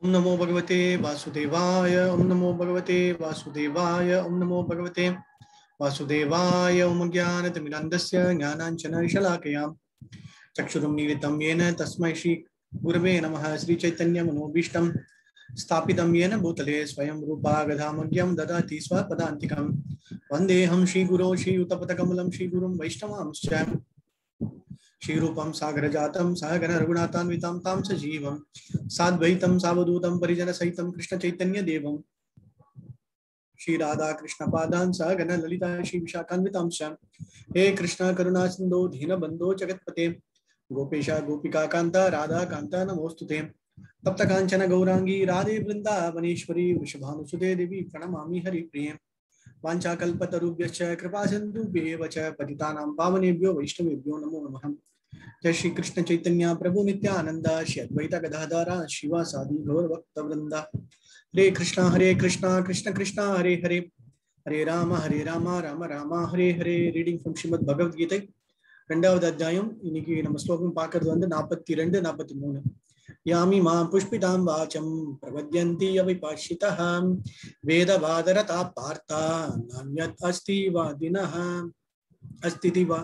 ओम नमो भगवते वासुदेवाय। ओम नमो भगवते वासुदेवाय। ओम नमो भगवते वासुदेवाय। ओम ज्ञानतिमिरन्धस्य ज्ञानाञ्जनशलाकया चक्षुरुन्मीलितं येन तस्मै श्री गुरवे नमः। श्रीचैतन्यमनोभीष्टं स्थापितं येन भूतले स्वयं रूपा गदामग्यं ददाति स्वपदान्तिकं। वन्देऽहं श्रीगुरो श्रीयुतपदकमलं श्रीगुरुं वैष्णवांश्च श्रीरूपं सागरजातं सहगण रघुनाथान्वितं तां सजीवं साद्वैतं सावधूतं परिजनसहितं कृष्णचैतन्यदेवं श्री राधा कृष्ण पादान सहगण ललिता श्री विशाखान्वितांश। हे कृष्ण करुणा सिंधु दीनबंधो जगत्पते गोपेशा गोपिका कांता राधा कांता नमोस्तुते। तप्त कांचन गौरांगी राधे वृंदावनेश्वरी वृषभानुसुते देवी प्रणमामि हरिप्रिये। वाञ्छाकल्पतरुभ्यश्च कृपा सिन्धुभ्येव च पतितानां पावनेभ्यो वैष्णवेभ्यो नमो नमः। जय श्री कृष्ण चैतन्य प्रभु नित्यानंद श्री अद्वैत गदाधर शिवासादि गौर भक्त वृंदा। हरे कृष्णा कृष्ण कृष्णा हरे हरे हरे राम राम राम हरे हरे। रीडिंग फ्रॉम श्रीमद् भगवद गीதை ரெண்டாவது அத்தியாயம். இன்னைக்கு நம்ம ஸ்லோகம் பார்க்கிறது 42 43. யாமி மாம் புஷ்பிதாம் வாசம் பிரவத்யந்தி அவிபாஷிதः வேதவாதரதா பார்த்தா நான்யத் அஸ்தி வாதினः अस्ति वा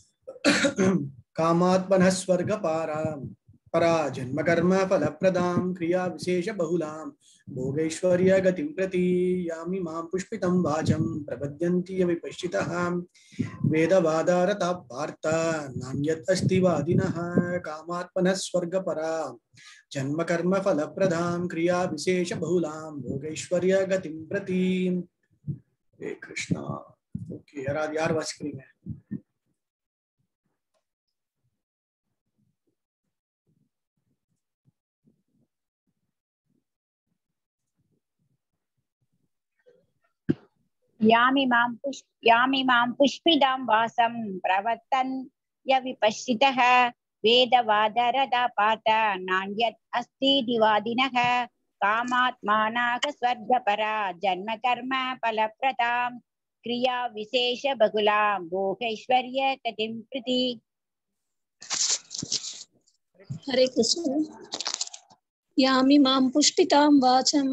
कामात्मनः स्वर्ग परा जन्म कर्म फल प्रदां क्रिया विशेष बहुलां भोगैश्वर्य गतिं प्रति यामि मां पुष्पितं वाचं प्रपद्यन्ति विपश्चितः वेदवादारता पार्थ नान्यत् अस्ति वादिनः कामात्मनः स्वर्ग परा जन्म कर्म फल प्रदां क्रिया विशेष बहुलां भोगैश्वर्य गतिं प्रति। हे कृष्णा. ओके यार वासिக்கிறீங்க? यामि मां पुष्पिदां वासं प्रवर्तन्य विपश्चितः वेदवादरदा पाठ नान्यत् अस्ति दिवादिनः कामात्मानाः स्वर्गपरा जन्म कर्म फलप्रदां क्रिया विशेष बहुलां भोगैश्वर्य गतिं प्रति। हरे कृष्ण. यामि मां पुष्पितां वाचं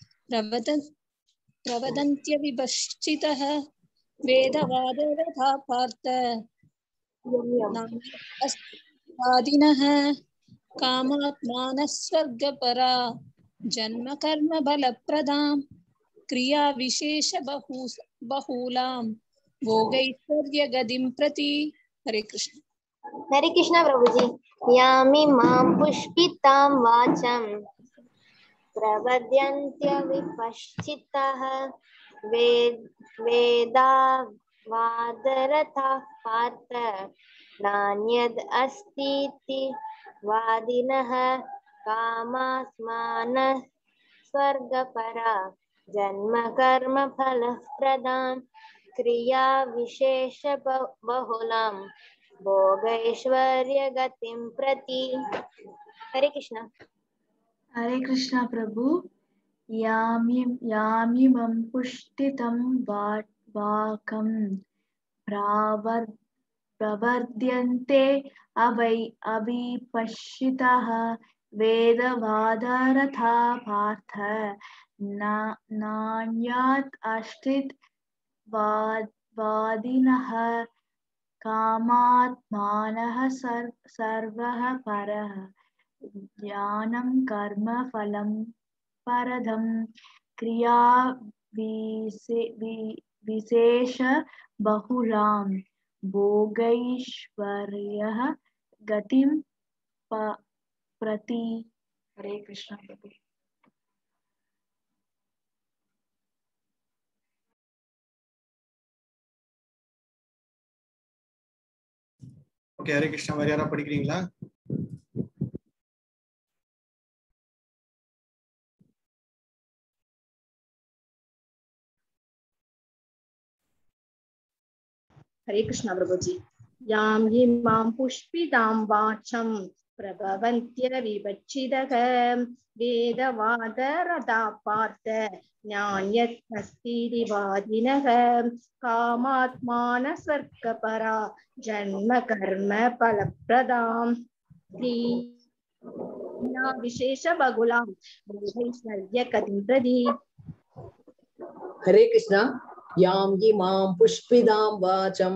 प्रवदन्त्य विपश्चितः वेदवादरथा पार्थ वादिनः कामात्मानः स्वर्गपरा जन्म कर्म फलप्रदां क्रिया विशेष बहुलां भोगैश्वर्य गतिं प्रति. हरे कृष्ण. हरे कृष्ण प्रभु जी. यामि मां पुष्पितां वाचं प्रवद्यन्त्य विपश्चितः वेदावादरथा पार्थ नान्यद् अस्तीति वादिनः कामात्मानः स्वर्गपरा जन्म कर्म फलप्रदां क्रिया विशेष बहुलां भोगैश्वर्य गतिं प्रति. हरे कृष्ण. हरे कृष्णा प्रभु. यामि मम पुष्टितं वाकं प्रवर्ध्यन्ते अविपश्चितः वेदवादरथा पार्थ नान्यत् अस्ति वादिनः कामात्मानः सर्वः परः ज्ञानं कर्म फलं परदं क्रिया विशेष बहुलां भोगैश्वर्यः गतिं प्रति. हरे कृष्ण प्रभु. ஓகே ஹரே கிருஷ்ணா. வேற யாரா படிக்கிறீங்களா? हरे कृष्ण प्रभु जी. यामि मां पुष्पितां वाचं प्रभवन्त्य विपश्चितः वेदवादरदा पार्थ नान्यत् अस्ति वादिनः कामात्मानः स्वर्गपरा जन्म कर्म फलप्रदां विशेष बहुलां भोगैश्वर्य कतिं प्रति। हरे कृष्णा। यां इमां पुष्पिदां वाचं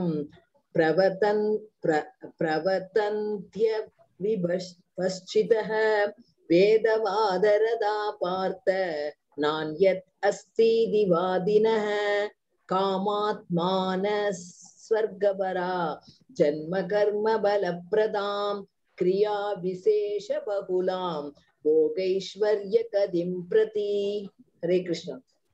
प्रवर्तन्त्य विपश्चितः वेदवादरदा पार्थ नान्यत् अस्ति दिवादिनः कामात्मानः स्वर्गपरा जन्म कर्म बलप्रदां क्रिया विशेष बहुलां भोगैश्वर्य कदिं प्रति। हरे कृष्ण।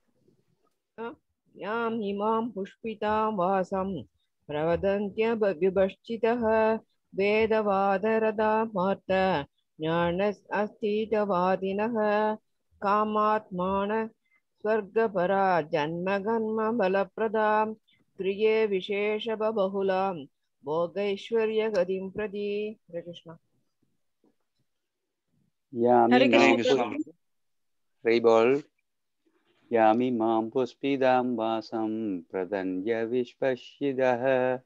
याम् इमां पुष्पितां वासं प्रवदन्त्य विपश्चितः वेदवादरदा पार्थ ज्ञानस्तीतवादिनः कामात्मान स्वर्गपरा जन्मकर्म बलप्रदां क्रिये विशेष बहुलां भोगैश्वर्य गतिं प्रति। हरे कृष्ण। हरे बोल। यामि मां पुष्पिदां वासं प्रदन्त्य विपश्चितः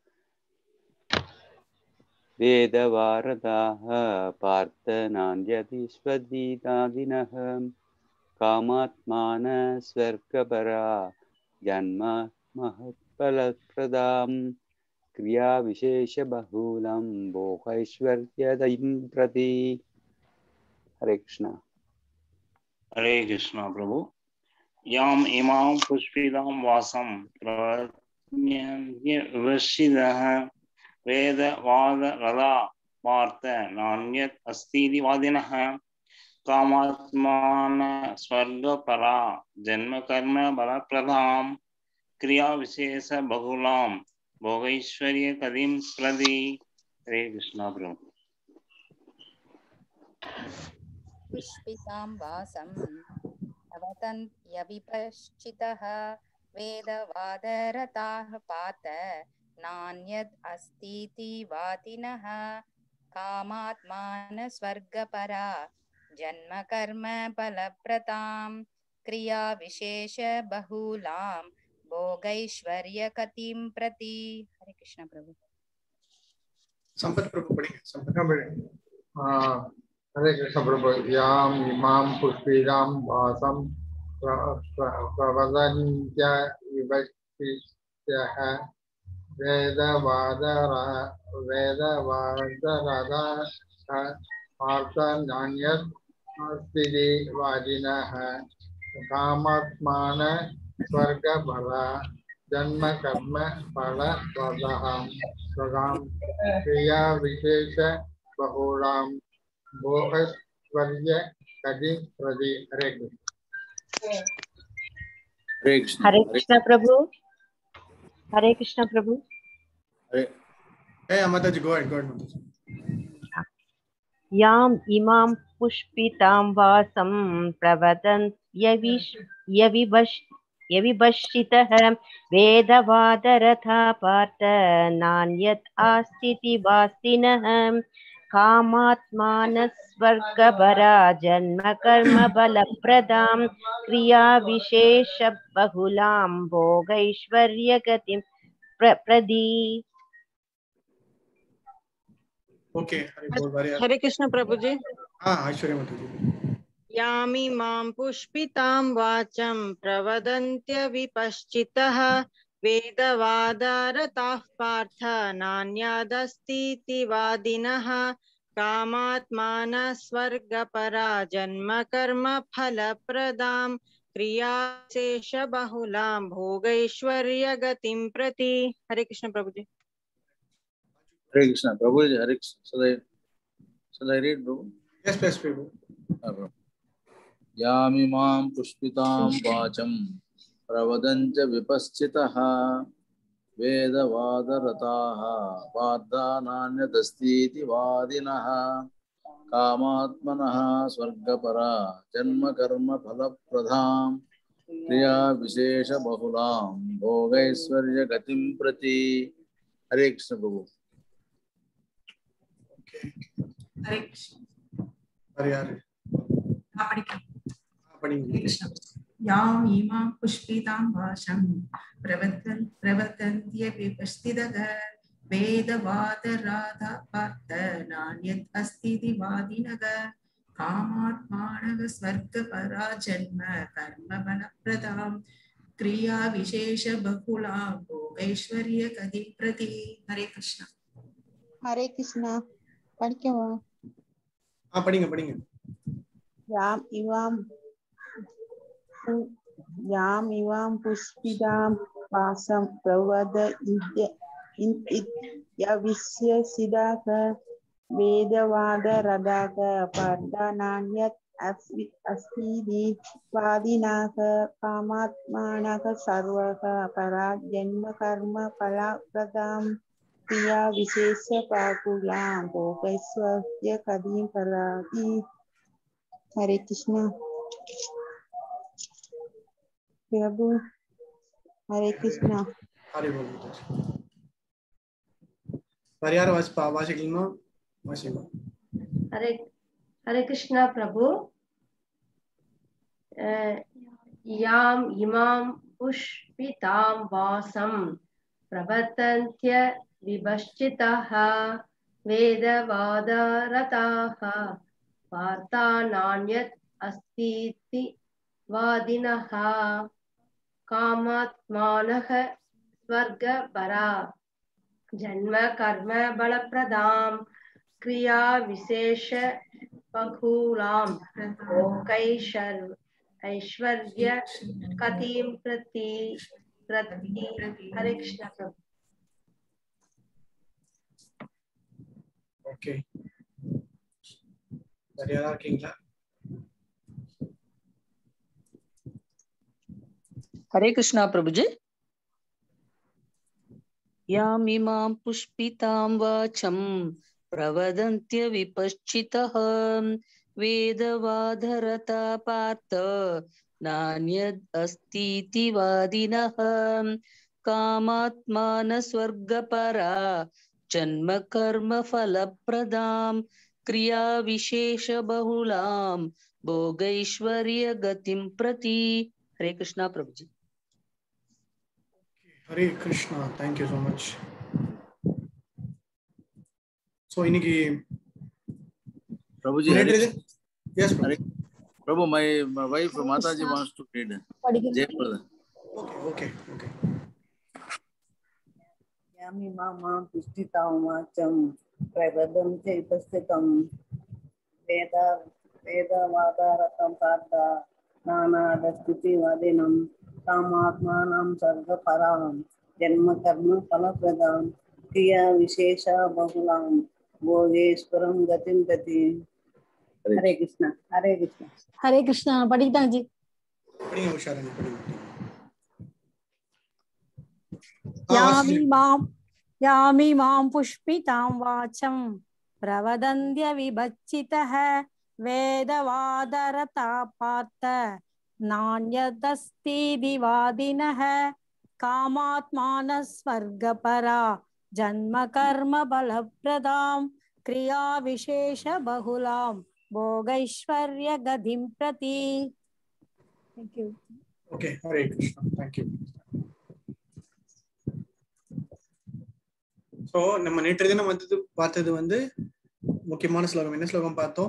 वेदवारदाः पार्थ नान्यदिस्वदिदादिनः कामात्मानः स्वर्गपरा जन्म महत्फलप्रदां क्रिया विशेष बहुलं भोगैश्वर्यदं प्रति। हरे कृष्ण। हरे कृष्ण प्रभु। याम इमां पुष्पिदां वासं प्रवर्तन्त्य विपश्चितः वेदवादरदा पार्थ नान्यत् अस्तीति वादिनः कामात्मान स्वर्गपरा जन्म कर्म बलप्रदां क्रिया विशेष बहुलां भोगैश्वर्य कदिं प्रति। हरे कृष्ण प्रभु। पुष्पितां वासं प्रवर्तन्त्यविपश्चितः वेदवादरताः पार्थ नान्यत् अस्तीति वादिनः कामात्मान स्वर्गपरा जन्म कर्म फलप्रदां क्रिया विशेष बहुलां भोगैश्वर्य कतिं प्रति। हरे कृष्ण प्रभु। संपत प्रभु पढ़ेंगे। संपत हरे कृष्ण प्रभु। याम इमां पुष्पिदां वासं प्रवदन्त्य विपश्चितः वेदवादरदा पार्थ नान्यत् अस्तीति वादिनः कामात्मान स्वर्गपरा जन्म कर्म फलप्रदां क्रिया विशेष बहुलां भोगैश्वर्य कदिं प्रति। हरे कृष्ण। हरे कृष्ण प्रभु। हरे कृष्ण प्रभु। Hey, Amata ji, go ahead, Mata ji. याम् इमां पुष्पितां वासं प्रवदन्त्यविपश्चितः वेदवादरथा पार्थ नान्यत् आस्तीति वासिनः कामात्मानः स्वर्गपरा जन्म कर्म बलप्रदां क्रिया विशेष बहुलां भोगैश्वर्य गतिं प्रति। ओके, हरे कृष्ण प्रभु जी। हाँ, ऐश्वर्य माता जी। यामि मां पुष्पितां वाचं प्रवदन्त्य विपश्चितः वेदवादरताः पार्थ नान्यदस्तीति वादिनः कामात्मान स्वर्गपरा जन्म कर्म फलप्रदां क्रियाशेष बहुलां भोगैश्वर्य गतिं प्रति। हरे कृष्ण प्रभु जी। हरे कृष्ण प्रभु जी। हरे Krishna. Shall I read, Prabhu? Yes, please, Prabhu. यामि मां पुष्पितां वाचं प्रवदन्त्य विपश्चितः वेदवादरताः पार्थ नान्यदस्तीति वादिनः कामात्मनः स्वर्गपरा जन्म कर्म फलप्रदां क्रिया विशेष बहुलां भोगैश्वर्य गतिं प्रति। हरे कृष्ण प्रभु। हरे कृष्ण। हरे कृष्ण। याम इमां पुष्पितां वाचं प्रवर्तन्त्य विपश्चितः वेदवादरदा पार्थ नान्यत् अस्तीति वादिनः कामात्मानः स्वर्गपरा जन्म कर्मफलप्रदां क्रिया विशेष बहुलां भोगैश्वर्यगतिं प्रति। हरे कृष्ण। हरे कृष्णा படிக்கவா? படிங்க படிங்க. याम इवाम पुष्पितां वासं प्रवद यविष्य सिदाक वेदवाद रदाक पर्दानान्यत् अस्ति वादिनाक कामात्मानक सर्वक परा जन्म कर्म फलप्रदां क्रिया विशेष पाकुलां भोगैश्वर्य कदीं पराति। हरे कृष्णा प्रभु। हरे कृष्णा। हरे बोल। परियार वासिकलना वासिमा। हरे हरे कृष्णा प्रभु। याम इमां पुष्पितां वासं प्रवर्तन्त्य विभश्चिताः वेदवादरताः पार्थानान्यत् अस्तीति वादिनः कामात्मानः स्वर्गपरा जन्म कर्म बलप्रदां क्रिया विशेष बहुलां ऐश्वर्य कतिं प्रति। हरे कृष्ण प्रभु। ओके परियार किंगला। हरे कृष्णा प्रभु जी। यामिमां पुष्पितां वाचं प्रवदन्त्य विपश्चितः वेदवादरता पार्थ नान्यद् अस्तीति वादिनः कामात्मान स्वर्गपरा जन्म कर्म फलप्रदां क्रिया विशेष बहुलां भोगैश्वर्य गतिं प्रति। Hare Krishna Prabhu ji. Hare Krishna. Thank you so much. So इनकी Prabhu ji. Yes Prabhu, my wife Mataji wants to read. Jay brother. Okay. यामि मां पुष्टितां वाचं प्रवदन्त्य विपश्चितं वेदवादरतं पार्थ नानादस्तुतिवादिनं कामात्मानं सर्वपरां जन्म कर्म फलप्रदां क्रिया विशेष बहुलां भोगेश्वरं गतिं प्रति। हरे कृष्णा। हरे कृष्णा। हरे कृष्णा படிட்டாங்க जी। படிங்க உஷாரங்க படிங்க। यामि मां पुष्पितां वाचं प्रवदन्त्य विभच्चितः वेदवादरता पार्थ नान्यदस्तीति वादिनः कामात्मानः स्वर्गपरा जन्म कर्म फलप्रदां क्रिया विशेष बहुलां भोगैश्वर्य गतिं प्रति। Thank you. Okay Hare Krishna. Thank you. So நம்ம நேற்று தினம் பார்த்தது வந்து முக்கியமான ஸ்லோகம். என்ன ஸ்லோகம் பார்த்தோம்?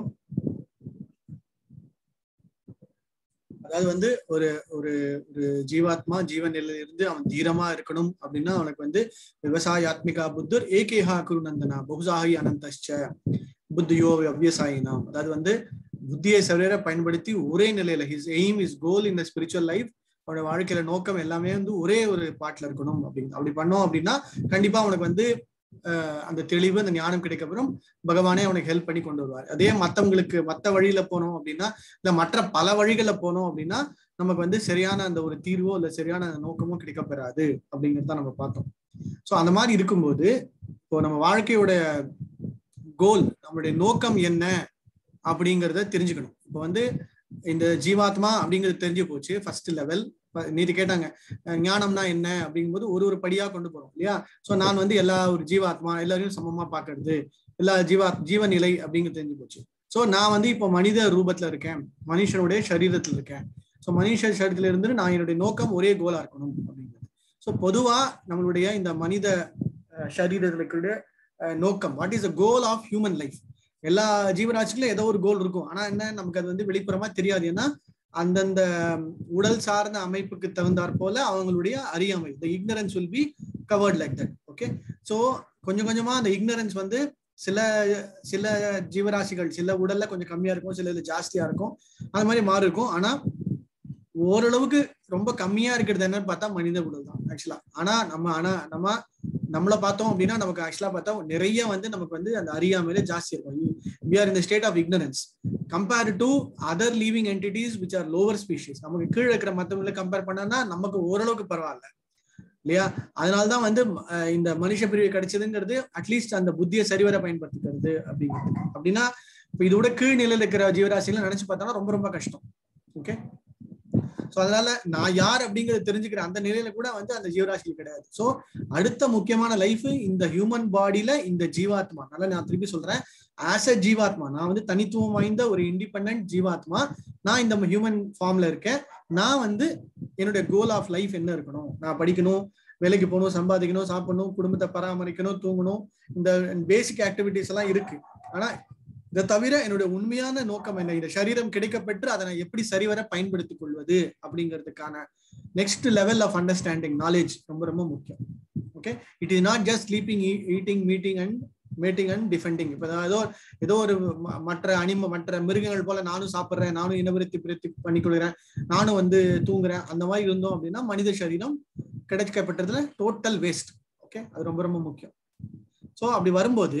அதாவது வந்து ஒரு ஒரு ஒரு ஜீவாத்மா ஜீவன் நிலையில இருந்து அவன் தீரமா இருக்கணும் அப்படின்னா அவனுக்கு வந்து விவசாயாத்மிகா புத்தர் ஏகேஹா குருநந்தனா பகுசாகி அனந்தஷ்ச புத்தியோ அவ்யசாயினாம். அதாவது வந்து புத்தியை சரிவர பயன்படுத்தி ஒரே நிலையில his aim is goal in the spiritual life, அவனோட வாழ்க்கையில நோக்கம் எல்லாமே வந்து ஒரே ஒரு பாட்டுல இருக்கணும் அப்படின்னு. அப்படி பண்ணோம் அப்படின்னா கண்டிப்பா அவனுக்கு வந்து அந்த தெளிவு அந்த ஞானம் கிடைக்கப்பறம் பகவானே அவனுக்கு ஹெல்ப் பண்ணி கொண்டு வருவார். அதே மத்தவங்களுக்கு மத்த வழியில போனோம் அப்படின்னா இல்ல மற்ற பல வழிகள்ல போனோம் அப்படின்னா நமக்கு வந்து சரியான அந்த ஒரு தீர்வோ இல்ல சரியான அந்த நோக்கமோ கிடைக்கப்பெறாது அப்படிங்கிறத நம்ம பார்த்தோம். சோ அந்த மாதிரி இருக்கும்போது இப்போ நம்ம வாழ்க்கையோட கோல், நம்மளுடைய நோக்கம் என்ன அப்படிங்கிறத தெரிஞ்சுக்கணும். இப்போ வந்து இந்த ஜீவாத்மா அப்படிங்கிறது தெரிஞ்சு போச்சு ஃபர்ஸ்ட் லெவல். நீதி கேட்டாங்க ஞானம்னா என்ன அப்படிங்கும்போது ஒரு படியா கொண்டு போறோம் இல்லையா? சோ நான் வந்து எல்லா ஒரு ஜீவாத்மா எல்லாரையும் சமமா பாக்குறது, எல்லா ஜீவநிலை அப்படிங்கிறது தெரிஞ்சு போச்சு. சோ நான் வந்து இப்போ மனித ரூபத்துல இருக்கேன், மனுஷனுடைய சரீரத்துல இருக்கேன். சோ மனுஷ சரீரத்துல இருந்து நான் என்னுடைய நோக்கம் ஒரே கோலா இருக்கணும் அப்படிங்கிறது. சோ பொதுவா நம்மளுடைய இந்த மனித சரீரத்துடைய நோக்கம், what is the goal of human life? எல்லா ஜீவராசிகளும் ஏதோ ஒரு கோல் இருக்கும். ஆனா என்ன, நமக்கு அது வந்து வெளிப்புறமா தெரியாது. ஏன்னா அந்தந்த உடல் சார்ந்த அமைப்புக்கு தகுந்தாற் போல அவங்களுடைய அறியாமை, the ignorance will be covered like that. Okay, so கொஞ்சம் கொஞ்சமா அந்த ignorance வந்து சில சில ஜீவராசிகள் சில உடல்ல கொஞ்சம் கம்மியா இருக்கும், சில இது ஜாஸ்தியா இருக்கும், அது மாதிரி மாறி இருக்கும். ஆனா ஓரளவுக்கு ரொம்ப கம்மியா இருக்கிறது என்னன்னு பார்த்தா மனித உடல் தான் ஆக்சுவலா. ஆனா நம்மள பார்த்தோம் அப்படின்னா நமக்கு ஆக்சுவலா பார்த்தா நிறைய வந்து நமக்கு வந்து அந்த அறியாமையில ஜாஸ்தி இருக்கும். we are in the state of ignorance compared to other living entities which are lower species. நமக்கு கீழே இருக்கிற மத்தவங்களை கம்பேர் பண்ணா நமக்கு ஓரளவுக்கு பரவாயில்ல இல்லையா? அதனாலதான் வந்து இந்த மனுஷ பிரிவு கிடைச்சதுங்கிறது அட்லீஸ்ட் அந்த புத்தியை சரிவர பயன்படுத்திக்கிறது அப்படிங்கிறது. அப்படின்னா இப்ப இதோட கீழ்நிலையில இருக்கிற ஜீவராசிகளை நினைச்சு பார்த்தோம்னா ரொம்ப ரொம்ப கஷ்டம். ஓகே, சோ அதனால நான் யார் அப்படிங்கறத தெரிஞ்சுக்கிற அந்த நிலையில கூட வந்து அந்த ஜீவராசிகள் கிடையாது. சோ அடுத்த முக்கியமான லைஃப் இந்த ஹியூமன் பாடியில இந்த ஜீவாத்மா. நல்லா நான் திருப்பி சொல்றேன், ஆஸ் அ ஜீவாத்மா நான் வந்து தனித்துவம் வாய்ந்த ஒரு இண்டிபெண்டன்ட் ஜீவாத்மா. நான் இந்த ஹியூமன் ஃபார்ம்ல இருக்கேன். நான் வந்து என்னுடைய கோல் ஆஃப் லைஃப் என்ன இருக்கணும், நான் படிக்கணும், வேலைக்கு போகணும், சம்பாதிக்கணும், சாப்பிடணும், குடும்பத்தை பராமரிக்கணும், தூங்கணும், இந்த பேசிக் ஆக்டிவிட்டிஸ் எல்லாம் இருக்கு. ஆனா இதை தவிர என்னுடைய உண்மையான நோக்கம் என்ன, இந்த சரீரம் கிடைக்கப்பெற்று அதை நான் எப்படி சரிவர பயன்படுத்திக் கொள்வது அப்படிங்கிறதுக்கான next level of understanding knowledge ரொம்ப ரொம்ப முக்கியம். Okay, it is not just sleeping, eating, meeting and mating and defending. இப்ப ஏதோ ஒரு மற்ற மிருகங்கள் போல நானும் சாப்பிட்றேன், நானும் இனவிருத்தி பிரித்தி பண்ணிக்கொள்கிறேன், நானும் வந்து தூங்குறேன், அந்த மாதிரி இருந்தோம் அப்படின்னா மனித சரீரம் கிடைக்கப்பட்டதுல டோட்டல் வேஸ்ட். ஓகே, அது ரொம்ப ரொம்ப முக்கியம். சோ அப்படி வரும்போது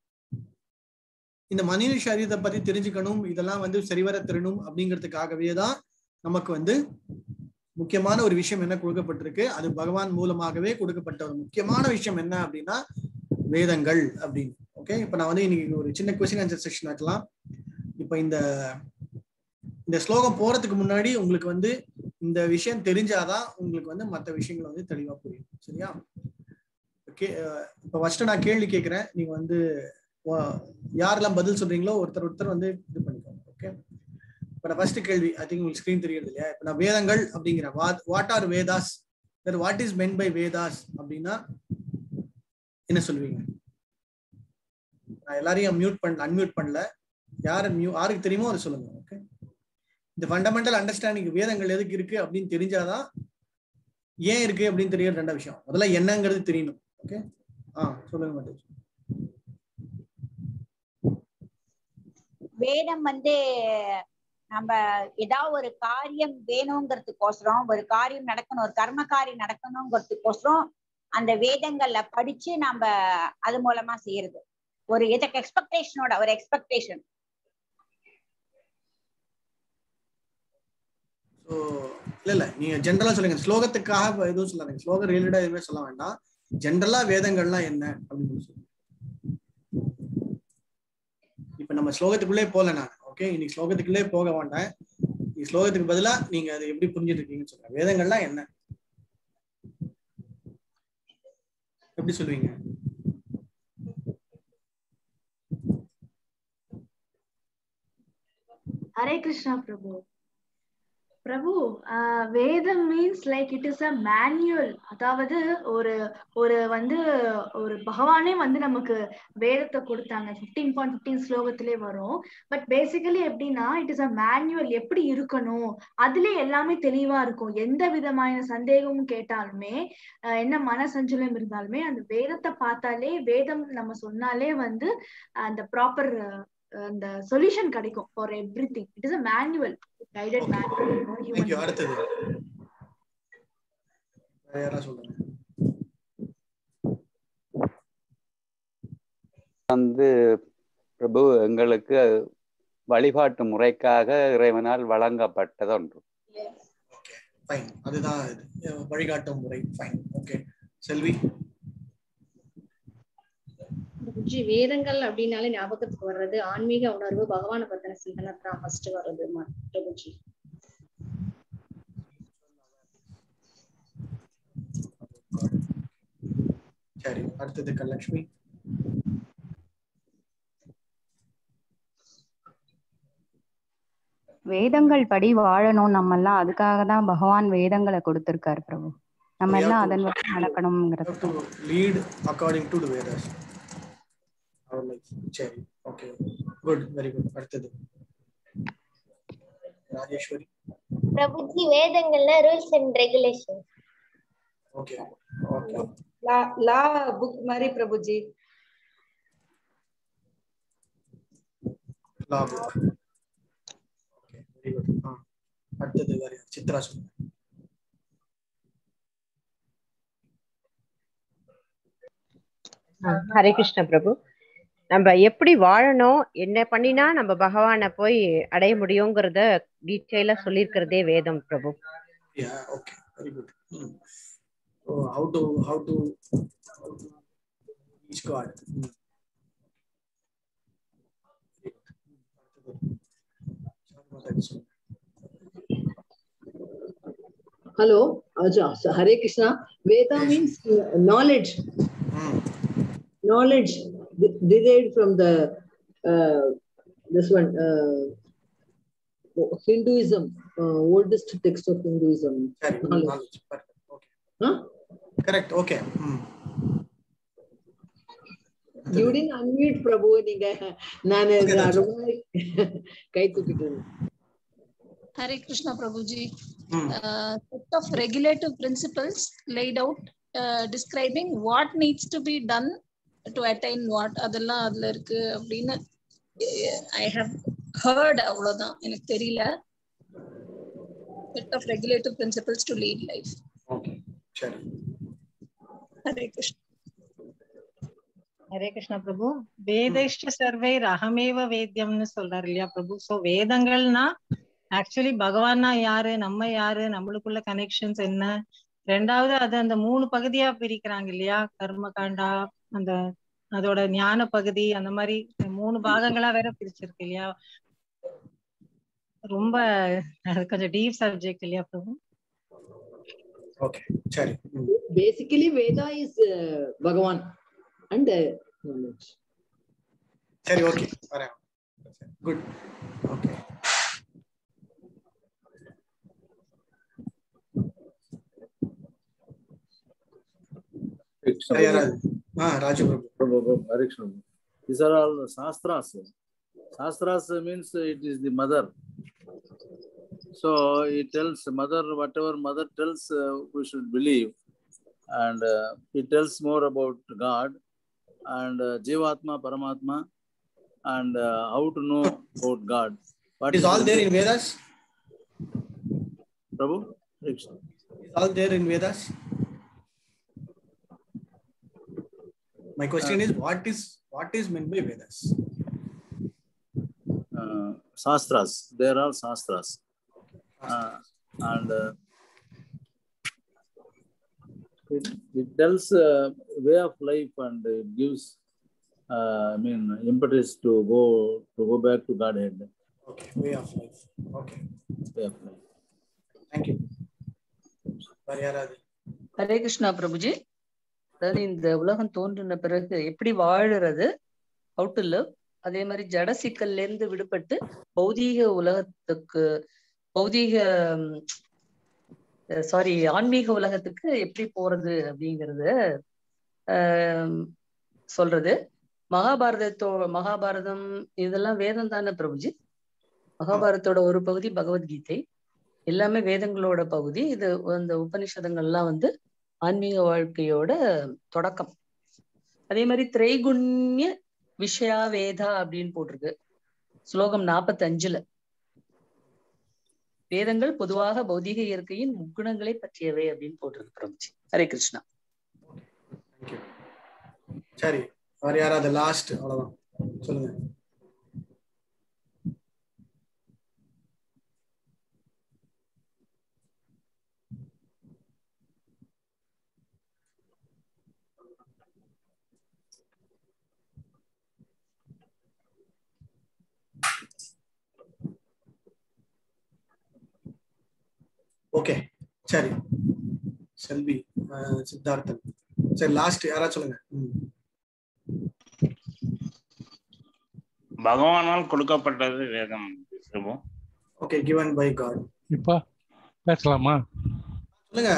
இந்த மனித சரீரத்தை பத்தி தெரிஞ்சுக்கணும், இதெல்லாம் வந்து சரிவர தெரியணும் அப்படிங்கிறதுக்காகவே தான் நமக்கு வந்து முக்கியமான ஒரு விஷயம் என்ன கொடுக்கப்பட்டிருக்கு. அது பகவான் மூலமாகவே கொடுக்கப்பட்ட ஒரு முக்கியமான விஷயம் என்ன அப்படின்னா வேதங்கள் அப்படின்னு. ஓகே, இப்ப நான் வந்து இன்னைக்கு ஒரு சின்ன கொஸ்டின் ஆன்சர் செக்ஷன் வைக்கலாம். இப்ப இந்த ஸ்லோகம் போறதுக்கு முன்னாடி உங்களுக்கு வந்து இந்த விஷயம் தெரிஞ்சாதான் உங்களுக்கு வந்து மற்ற விஷயங்கள் வந்து தெளிவா புரியும். சரியா? ஓகே, இப்ப ஃபர்ஸ்ட் நான் கேள்வி கேட்கிறேன், நீங்க வந்து யாரெல்லாம் பதில் சொல்றீங்களோ ஒருத்தர் வந்து இது பண்ணிக்கோங்க. ஓகே, இப்ப நான் ஃபர்ஸ்ட் கேள்வி, ஐ திங்க் உங்களுக்கு ஸ்கிரீன் தெரியுது இல்லையா? இப்ப நான் வேதங்கள் அப்படிங்கிறேன். What are Vedas, what is meant by Vedas அப்படின்னா என்ன சொல்லுவீங்க? நான் எல்லாரையும் அன்மியூட் பண்ணல, யாருக்கு தெரியுமோ அதை சொல்லுங்க. ஓகே, இந்த ஃபண்டமெண்டல் அண்டர்ஸ்டாண்டிங் வேதங்கள் எதுக்கு இருக்கு அப்படின்னு தெரிஞ்சாதான் ஏன் இருக்கு அப்படின்னு தெரியாது. ரெண்டாவது விஷயம், முதல்ல என்னங்கிறது தெரியணும். ஓகே, சொல்லுங்க மட்டும். வேதம் வந்து நம்ம ஏதாவது ஒரு காரியம் வேணுங்கிறதுக்கோசரம், ஒரு காரியம் நடக்கணும், ஒரு கர்ம காரியம் நடக்கணுங்கிறதுக்கோசரம் அந்த வேதங்கள்ல படிச்சு நம்ம அது மூலமா செய்யறது. ஒரு எக்ஸ்பெக்டேஷனோட ஒரு எக்ஸ்பெக்டேஷன். இல்ல நீங்க ஜென்ரலா சொல்லுங்க, ஸ்லோகத்துக்காக எதுவும் சொல்லாதீங்க, ஸ்லோகம் ரிலேட்டடா எதுவுமே சொல்ல வேண்டாம். ஜென்ரலா வேதங்கள்லாம் என்ன அப்படின்னு சொல்லுங்க. இப்ப நம்ம ஸ்லோகத்துக்குள்ளே போல நான். ஓகே, இன்னைக்கு ஸ்லோகத்துக்குள்ளே போக வேண்டாம். ஸ்லோகத்துக்கு பதிலா நீங்க அதை எப்படி புரிஞ்சுட்டு இருக்கீங்கன்னு சொல்லுங்க. வேதங்கள்லாம் என்ன, எப்படி சொல்லுவீங்க? ஹரே கிருஷ்ணா பிரபு. பிரபு, வேதம் means like it is a manual. அதாவது ஒரு வந்து ஒரு பகவானே வந்து நமக்கு வேதத்தை கொடுத்தாங்க. 15.15 ஸ்லோகத்திலே வரும். பட் பேசிக்கலி எப்படின்னா இட் இஸ் அ மேனுவல், எப்படி இருக்கணும் அதுல எல்லாமே தெளிவா இருக்கும். எந்த விதமான சந்தேகமும் கேட்டாலுமே, என்ன மனசஞ்சலம் இருந்தாலுமே அந்த வேதத்தை பார்த்தாலே, வேதம் நம்ம சொன்னாலே வந்து அந்த ப்ராப்பர் அந்த சொல்யூஷன் கிடைக்கும் for everything. It is a manual, guided manual for human. Thank you. அடுத்தது யாரா சொல்லுங்க. வந்து பிரபு எங்களுக்கு வழிபாட்டு முறைக்காக இறைவனால் வழங்கப்பட்டது ஒன்று. ஓகே, ஃபைன், அதுதான் வழிகாட்டும் முறை. Fine, okay. செல்வி. வேதங்கள் அப்படின்னாலே ஞாபகத்துக்கு வர்றது ஆன்மீக உணர்வு, பகவானை பத்தின சிந்தனை தான் ஃபர்ஸ்ட் வர்றது பிரபுஜி. சரி, அடுத்தது கலட்சுமி. வேதங்கள் படி வாழணும் நம்ம எல்லாம். அதுக்காக தான் பகவான் வேதங்களை கொடுத்திருக்காரு பிரபு. நம்ம எல்லாம் அதன் வழி நடக்கணும்ங்கிறது. lead according to the Vedas. Our life. சரி, ஓகே, குட், வெரி குட். அடுத்தது ராஜேஸ்வரி. பிரபுஜி, வேதங்கள்ல rules and regulation. Okay okay. Law book மாதிரி Prabhuji. Law book. Okay, very good. அடுத்தது வேற சித்ரா சொல்லுங்க. ஹரே கிருஷ்ண பிரபு. நம்ம எப்படி வாழணும், என்ன பண்ணினா நம்ம பகவானை போய் அடைய முடியுங்கிறத டீட்டெயிலா சொல்லியிருக்கிறதே வேதம் Prabhu. Okay, very good. how to reach God. Hello, Aja. So Hare Krishna. Veda means knowledge. Knowledge derived from the this one Hinduism, oldest text of Hinduism. Knowledge. Okay. Huh? Correct. Okay. You didn't unmute Prabhu. Ninga naan kai thukittu. Hare Krishna Prabhuji. Set of regulative principles laid out describing what needs to be done to attain what. அதெல்லாம் அதுல இருக்கு அப்படின்னு I have heard. அவ்வளவுதான், எனக்கு தெரியல. Set of regulative principles to lead life. Okay, சரி. Hare Krishna. Hare Krishna பிரபு. வேதைஷ்ட சர்வைர் அகமேவ வேத்யம்னு சொல்றாரு இல்லையா பிரபு? சோ வேதங்கள்னா ஆக்சுவலி பகவான்னா யாரு, நம்ம யாரு, நம்மளுக்குள்ள கனெக்ஷன்ஸ் என்ன, ரெண்டாவது அது அந்த 3 பகுதியா பிரிக்கிறாங்க இல்லையா, கர்ம காண்டா, அந்த அதோட ஞான பகுதி, அந்த மாதிரி 3 பாகங்களா வேற பிரிச்சிருக்கு இல்லையா. ரொம்ப அது கொஞ்சம் டீப் சப்ஜெக்ட் இல்லையா பிரபு? ஓகே, சரி. Basically Veda is Bhagavan and knowledge. சரி, ஓகே, வரேன். Good. Okay. Raju Prabhu. Hare Krishna. These are all Shastras. Shastras means it is the mother. So it tells mother, whatever mother tells, we should believe. And it tells more about God and Jivatma, Paramatma, and how to know about God. What is all there in Vedas? Prabhu? Is all there in Vedas? My question is, what is meant by Vedas? Shastras. They are all Shastras. And it tells way of life, and it gives impetus to go back to Godhead. Okay, way of life. Okay. Way of life. Thank you. Hare Krishna Prabhuji. அதாவது இந்த உலகம் தோன்றின பிறகு எப்படி வாழுறது, how to live, அதே மாதிரி ஜட சிக்கல்ல இருந்து விடுபட்டு பௌதீக உலகத்துக்கு ஆன்மீக உலகத்துக்கு எப்படி போறது அப்படிங்கறது சொல்றது. மகாபாரதம் இதெல்லாம் வேதம் தானே பிரபுஜி? மகாபாரதத்தோட ஒரு பகுதி பகவத்கீதை, எல்லாமே வேதங்களோட பகுதி. இது அந்த உபனிஷதங்கள்லாம் ஆன்மீக வாழ்க்கையோட தொடக்கம். அதே மாதிரி திரைகுண்ய விஷயா வேதா அப்படின்னு போட்டிருக்கு ஸ்லோகம் 45. வேதங்கள் பொதுவாக பௌதீக இயற்கையின் முக்குணங்களை பற்றியவை அப்படின்னு போட்டிருக்கு பிரபுஜி. ஹரே கிருஷ்ணா. சரி, வேற யாராவது லாஸ்ட்? அவ்வளவுதான், சொல்லுங்க. ஓகே, சரி. செல்வி, சித்தார்த்தன். சரி, லாஸ்ட் யாரா சொல்லுங்க. பகவானால் கொடுக்கப்பட்டது வேதம். Okay, given by God. இப்ப பேசலாமா? சொல்லுங்க.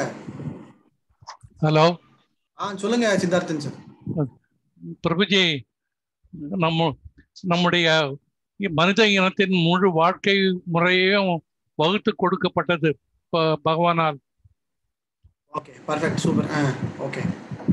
ஹலோ. சொல்லுங்க சித்தார்த்தன் சார். பிரபுஜி, நம்முடைய மனித இனத்தின் முழு வாழ்க்கை முறையையும் வகுத்து கொடுக்கப்பட்டது பகவானால். Okay, perfect, super. ஓகே,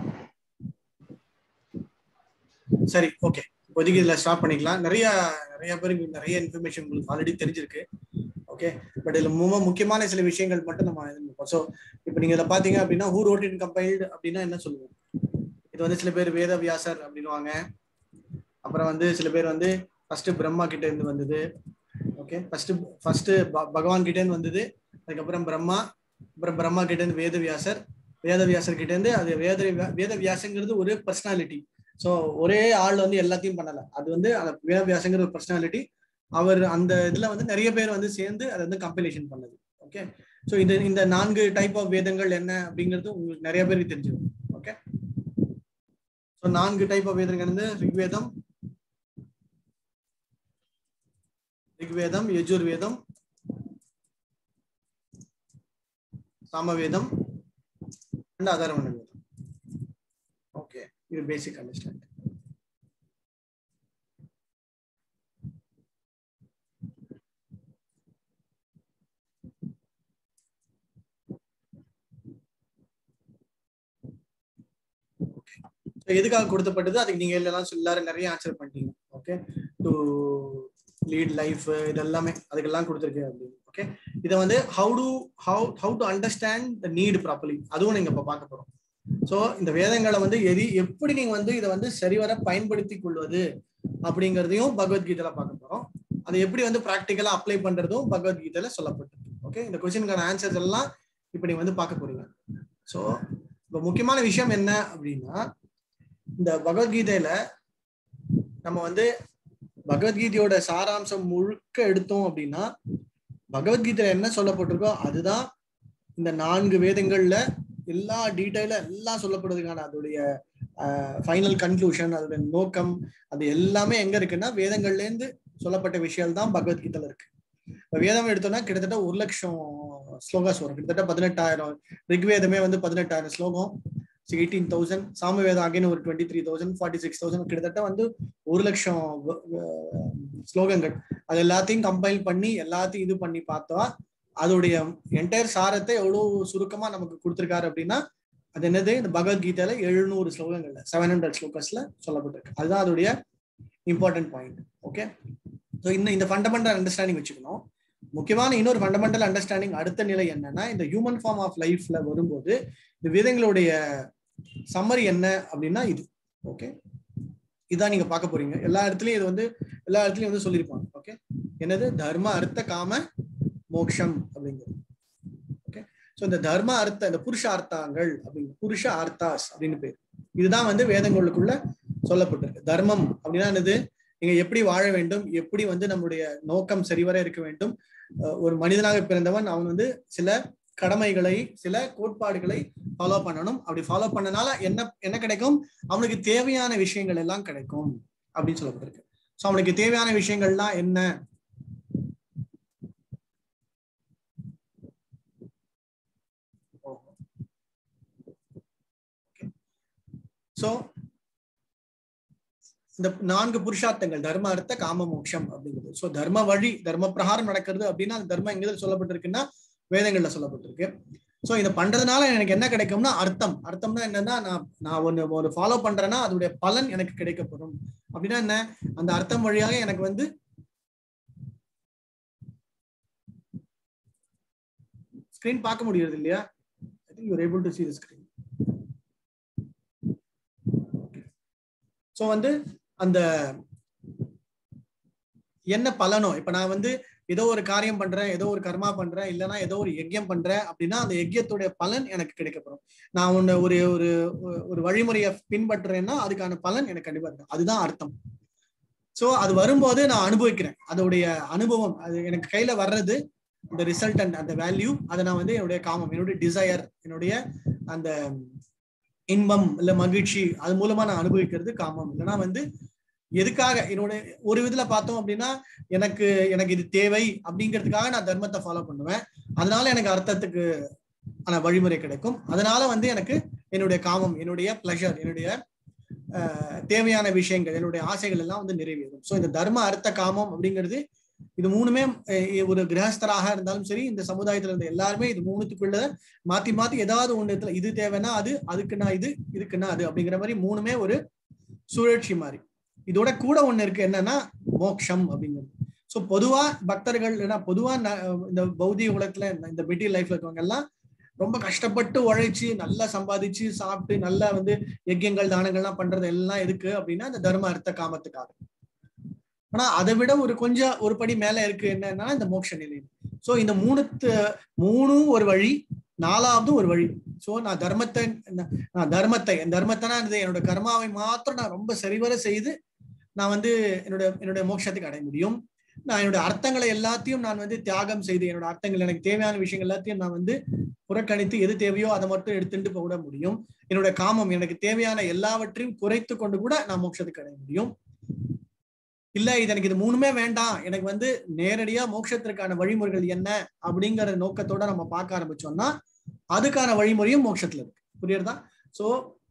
சரி, ஓகே, இப்போதைக்கு இதுல ஸ்டாப் பண்ணிக்கலாம். நிறைய பேருக்கு நிறைய இன்ஃபர்மேஷன் உங்களுக்கு ஆல்ரெடி தெரிஞ்சிருக்கு. ஓகே, பட் இதுல முக்கியமான சில விஷயங்கள் மட்டும் நம்ம ஸோ இப்போ நீங்க இதில் பார்த்தீங்க அப்படின்னா ஹூ ரோட் இட் கம்பைல்டு அப்படின்னா என்ன சொல்லுவோம்? இது வந்து சில பேர் வேத வியாசர் அப்படின்னுவாங்க. அப்புறம் வந்து சில பேர் வந்து ஃபர்ஸ்ட் பிரம்மா கிட்ட இருந்து வந்தது. ஓகே, ஃபர்ஸ்ட் பகவான் கிட்ட இருந்து வந்தது, அதுக்கப்புறம் பிரம்மா, அப்புறம் பிரம்மா கிட்ட இருந்து வேதவியாசர் கிட்ட இருந்து அது வேதவியாசங்கிறது ஒரு பர்சனாலிட்டி. ஸோ ஒரே ஆள் வந்து எல்லாத்தையும் பண்ணல, அது வந்து அந்த வேதவியாசங்கிற ஒரு பர்சனாலிட்டி. அவர் அந்த இதுல வந்து நிறைய பேர் வந்து சேர்ந்து அதை வந்து கம்பைலேஷன் பண்ணது. ஓகே, ஸோ இந்த 4 டைப் ஆஃப் வேதங்கள் என்ன அப்படிங்கிறது உங்களுக்கு நிறைய பேருக்கு தெரிஞ்சிடும். ஓகே, ஸோ 4 டைப் ஆஃப் வேதங்கள் வந்து ரிக்வேதம், யஜுர்வேதம், சாமவேதம் அண்ட் அதர்வண வேதம். ஓகே, இது பேசிக் அண்டர்ஸ்டாண்டிங். எதுக்காக கொடுத்தப்பட்டது அதுக்கு நீங்க எல்லாரும் நிறைய ஆன்சர் பண்ணிட்டீங்க. ஓகே, டு லீட் லைஃப் இதெல்லாமே அதுக்கெல்லாம் கொடுத்துருக்கு அப்படின்னு. ஓகே, இதை வந்து how to understand the need properly அதுவும் நீங்க இப்ப பார்க்க போறோம். ஸோ இந்த வேதங்களை வந்து எப்படி நீங்க வந்து இதை வந்து சரிவர பயன்படுத்தி கொள்வது அப்படிங்கிறதையும் பகவத்கீதையில பார்க்க போறோம். அதை எப்படி வந்து ப்ராக்டிக்கலா அப்ளை பண்றதும் பகவத்கீதையில சொல்லப்பட்டிருக்கு. ஓகே, இந்த கொஸ்டினுக்கான ஆன்சர்ஸ் எல்லாம் இப்ப நீங்க வந்து பார்க்க போறீங்க. ஸோ இப்ப முக்கியமான விஷயம் என்ன அப்படின்னா, இந்த பகவத்கீதையில நம்ம வந்து பகவத்கீதையோட சாராம்சம் முழுக்க எடுத்தோம் அப்படின்னா, பகவத்கீதையில என்ன சொல்லப்பட்டிருக்கோ அதுதான் இந்த 4 வேதங்கள்ல எல்லா டீட்டெயில எல்லாம் சொல்லப்படுறதுக்கான அதோடைய ஃபைனல் கன்க்ளூஷன், அதோட நோக்கம், அது எல்லாமே எங்க இருக்குன்னா வேதங்கள்ல இருந்து சொல்லப்பட்ட விஷயம் தான் பகவத்கீதையில இருக்கு. வேதம் எடுத்தோம்னா கிட்டத்தட்ட 1,00,000 ஸ்லோகாஸ் வரும். கிட்டத்தட்ட 18,000. ரிக்வேதமே வந்து 18,000 ஸ்லோகம், 18,000. சாமவேதம் அகைன் ஒரு 23,000, 46,000, கிட்டத்தட்ட வந்து 1,00,000 ஸ்லோகங்கள். அது எல்லாத்தையும் கம்பைல் பண்ணி எல்லாத்தையும் இது பண்ணி பார்த்தா அதோடைய என்டையர் சாரத்தை எவ்வளவு சுருக்கமா நமக்கு கொடுத்திருக்காரு அப்படின்னா, அது என்னது, இந்த பகவத்கீதையில 700 ஸ்லோகங்கள்ல 700 ஸ்லோகஸ்ல சொல்லப்பட்டிருக்கு. அதுதான் அதோடைய இம்பார்ட்டன்ட் பாயிண்ட். ஓகே, ஸோ இந்த ஃபண்டமெண்டல் அண்டர்ஸ்டாண்டிங் வச்சுக்கணும். முக்கியமான இன்னொரு ஃபண்டமெண்டல் அண்டர்ஸ்டாண்டிங் அடுத்த நிலை என்னன்னா, இந்த ஹியூமன் ஃபார்ம் ஆஃப் லைஃப்ல வரும்போது இந்த வேதங்களுடைய சம்மரி என்ன அப்படின்னா இது. ஓகே, இதான் நீங்க பார்க்க போறீங்க. எல்லா இடத்துலயும் வந்து சொல்லியிருப்பாங்க. ஓகே, என்னது, தர்ம அர்த்த காம மோக்ஷம் அப்படிங்கிறது. ஓகே, ஸோ இந்த தர்ம அர்த்த, இந்த புருஷ அர்த்தாங்கள் அப்படிங்க, புருஷ அர்த்தாஸ் அப்படின்னு பேர். இதுதான் வந்து வேதங்களுக்குள்ள சொல்லப்பட்டிருக்கு. தர்மம் அப்படின்னா என்னது, நீங்க எப்படி வாழ வேண்டும், எப்படி வந்து நம்மளுடைய நோக்கம் சரிவர இருக்க வேண்டும். ஒரு மனிதனாக பிறந்தவன் அவன் வந்து சில கடமைகளை, சில கோட்பாடுகளை ஃபாலோ பண்ணணும். அப்படி ஃபாலோ பண்ணனால என்ன கிடைக்கும், அவனுக்கு தேவையான விஷயங்கள் எல்லாம் கிடைக்கும் அப்படின்னு சொல்லப்பட்டிருக்கு. ஸோ அவனுக்கு தேவையான விஷயங்கள்லாம் என்ன, ஸோ இந்த 4 புருஷார்த்தங்கள் தர்ம அர்த்த காம மோட்சம் அப்படிங்கிறது. ஸோ தர்ம வழி, தர்ம பிரகாரம் நடக்கிறது அப்படின்னா அந்த தர்மம் எங்க சொல்லப்பட்டிருக்குன்னா வேதங்கள்ல சொல்லப்பட்டிருக்கு. ஸோ இதை பண்றதுனால எனக்கு என்ன கிடைக்கும்னா அர்த்தம்னா என்னன்னா, நான் ஒன்று ஃபாலோ பண்றேன்னா அதோடைய பலன் எனக்கு கிடைக்கப்படும். அப்படின்னா என்ன, அந்த அர்த்தம் வழியாக எனக்கு வந்து ஸ்கிரீன் பார்க்க முடியுது இல்லையா? I think you are able to see the screen. So வந்து அந்த என்ன பலனோ, இப்ப நான் வந்து ஏதோ ஒரு காரியம் பண்றேன், ஏதோ ஒரு கர்மா பண்றேன், இல்லைன்னா ஏதோ ஒரு யஜ்யம் பண்றேன் அப்படின்னா அந்த யஜ்யத்துடைய பலன் எனக்கு கிடைக்கப்படும். நான் ஒன்னு ஒரு வழிமுறையை பின்பற்றுறேன்னா அதுக்கான பலன் எனக்கு கண்டிப்பா இருக்கு. அதுதான் அர்த்தம். ஸோ அது வரும்போது நான் அனுபவிக்கிறேன், அதோடைய அனுபவம் அது எனக்கு கையில வர்றது, அந்த ரிசல்டன்ட், அந்த வேல்யூ, அதை நான் வந்து என்னுடைய காமம், என்னுடைய டிசையர், என்னுடைய அந்த இன்பம் இல்ல மகிழ்ச்சி, அது மூலமா நான் அனுபவிக்கிறது காமம். இல்லைன்னா வந்து எதுக்காக என்னுடைய ஒரு விதத்துல பார்த்தோம் அப்படின்னா எனக்கு இது தேவை அப்படிங்கிறதுக்காக நான் தர்மத்தை ஃபாலோ பண்ணுவேன். அதனால எனக்கு அர்த்தத்துக்கு ஆன வழிமுறை கிடைக்கும். அதனால வந்து எனக்கு என்னுடைய காமம், என்னுடைய பிளஷர், என்னுடைய தேவையான விஷயங்கள், என்னுடைய ஆசைகள் எல்லாம் வந்து நிறைவேறும். ஸோ இந்த தர்ம அர்த்த காமம் அப்படிங்கிறது இது மூணுமே ஒரு கிரகஸ்தராக இருந்தாலும் சரி, இந்த சமுதாயத்துல இருந்த எல்லாருமே இது மூணுத்துக்குள்ள மாத்தி மாத்தி ஏதாவது ஒண்ணு இது தேவைன்னா அது, அதுக்குன்னா இது, இதுக்குன்னா அது அப்படிங்கிற மாதிரி மூணுமே ஒரு சுழற்சி மாதிரி. இதோட கூட ஒண்ணு இருக்கு, என்னன்னா மோக்ஷம் அப்படிங்கிறது. ஸோ பொதுவா பக்தர்கள் பொதுவா இந்த பௌதிக உலகத்துல இந்த மெட்டீரியல் லைஃப்ல இருக்கவங்க எல்லாம் ரொம்ப கஷ்டப்பட்டு உழைச்சு நல்லா சம்பாதிச்சு சாப்பிட்டு நல்லா வந்து யஜ்யங்கள் தானங்கள்லாம் பண்றது எல்லாம் எதுக்கு அப்படின்னா இந்த தர்ம அர்த்த காமத்துக்காக. ஆனா அதை விட கொஞ்சம் ஒரு படி மேல இருக்கு என்னன்னா இந்த மோட்ச நிலை. சோ இந்த மூணும் ஒரு வழி, நாலாவது ஒரு வழி. சோ நான் தர்மத்தைனா என்னோட கர்மாவை மாத்திரம் நான் ரொம்ப சரிவர செய்து நான் வந்து என்னுடைய மோட்சத்துக்கு அடைய முடியும். நான் என்னோட அர்த்தங்களை எல்லாத்தையும் நான் வந்து தியாகம் செய்து, என்னோட அர்த்தங்கள் எனக்கு தேவையான விஷயங்கள் எல்லாத்தையும் நான் வந்து புறக்கணித்து எது தேவையோ அதை மட்டும் எடுத்துட்டு போக முடியும். என்னோட காமம் எனக்கு தேவையான எல்லாவற்றையும் குறைத்து கொண்டு கூட நான் மோட்சத்துக்கு அடைய முடியும். இல்ல இது எனக்கு இது மூணுமே வேண்டாம், எனக்கு வந்து நேரடியா மோட்சத்திற்கான வழிமுறைகள் என்ன அப்படிங்கிற நோக்கத்தோட நம்ம பார்க்க ஆரம்பிச்சோம்னா அதுக்கான வழிமுறையும் மோட்சத்துல இருக்கு. புரியுறதா? சோ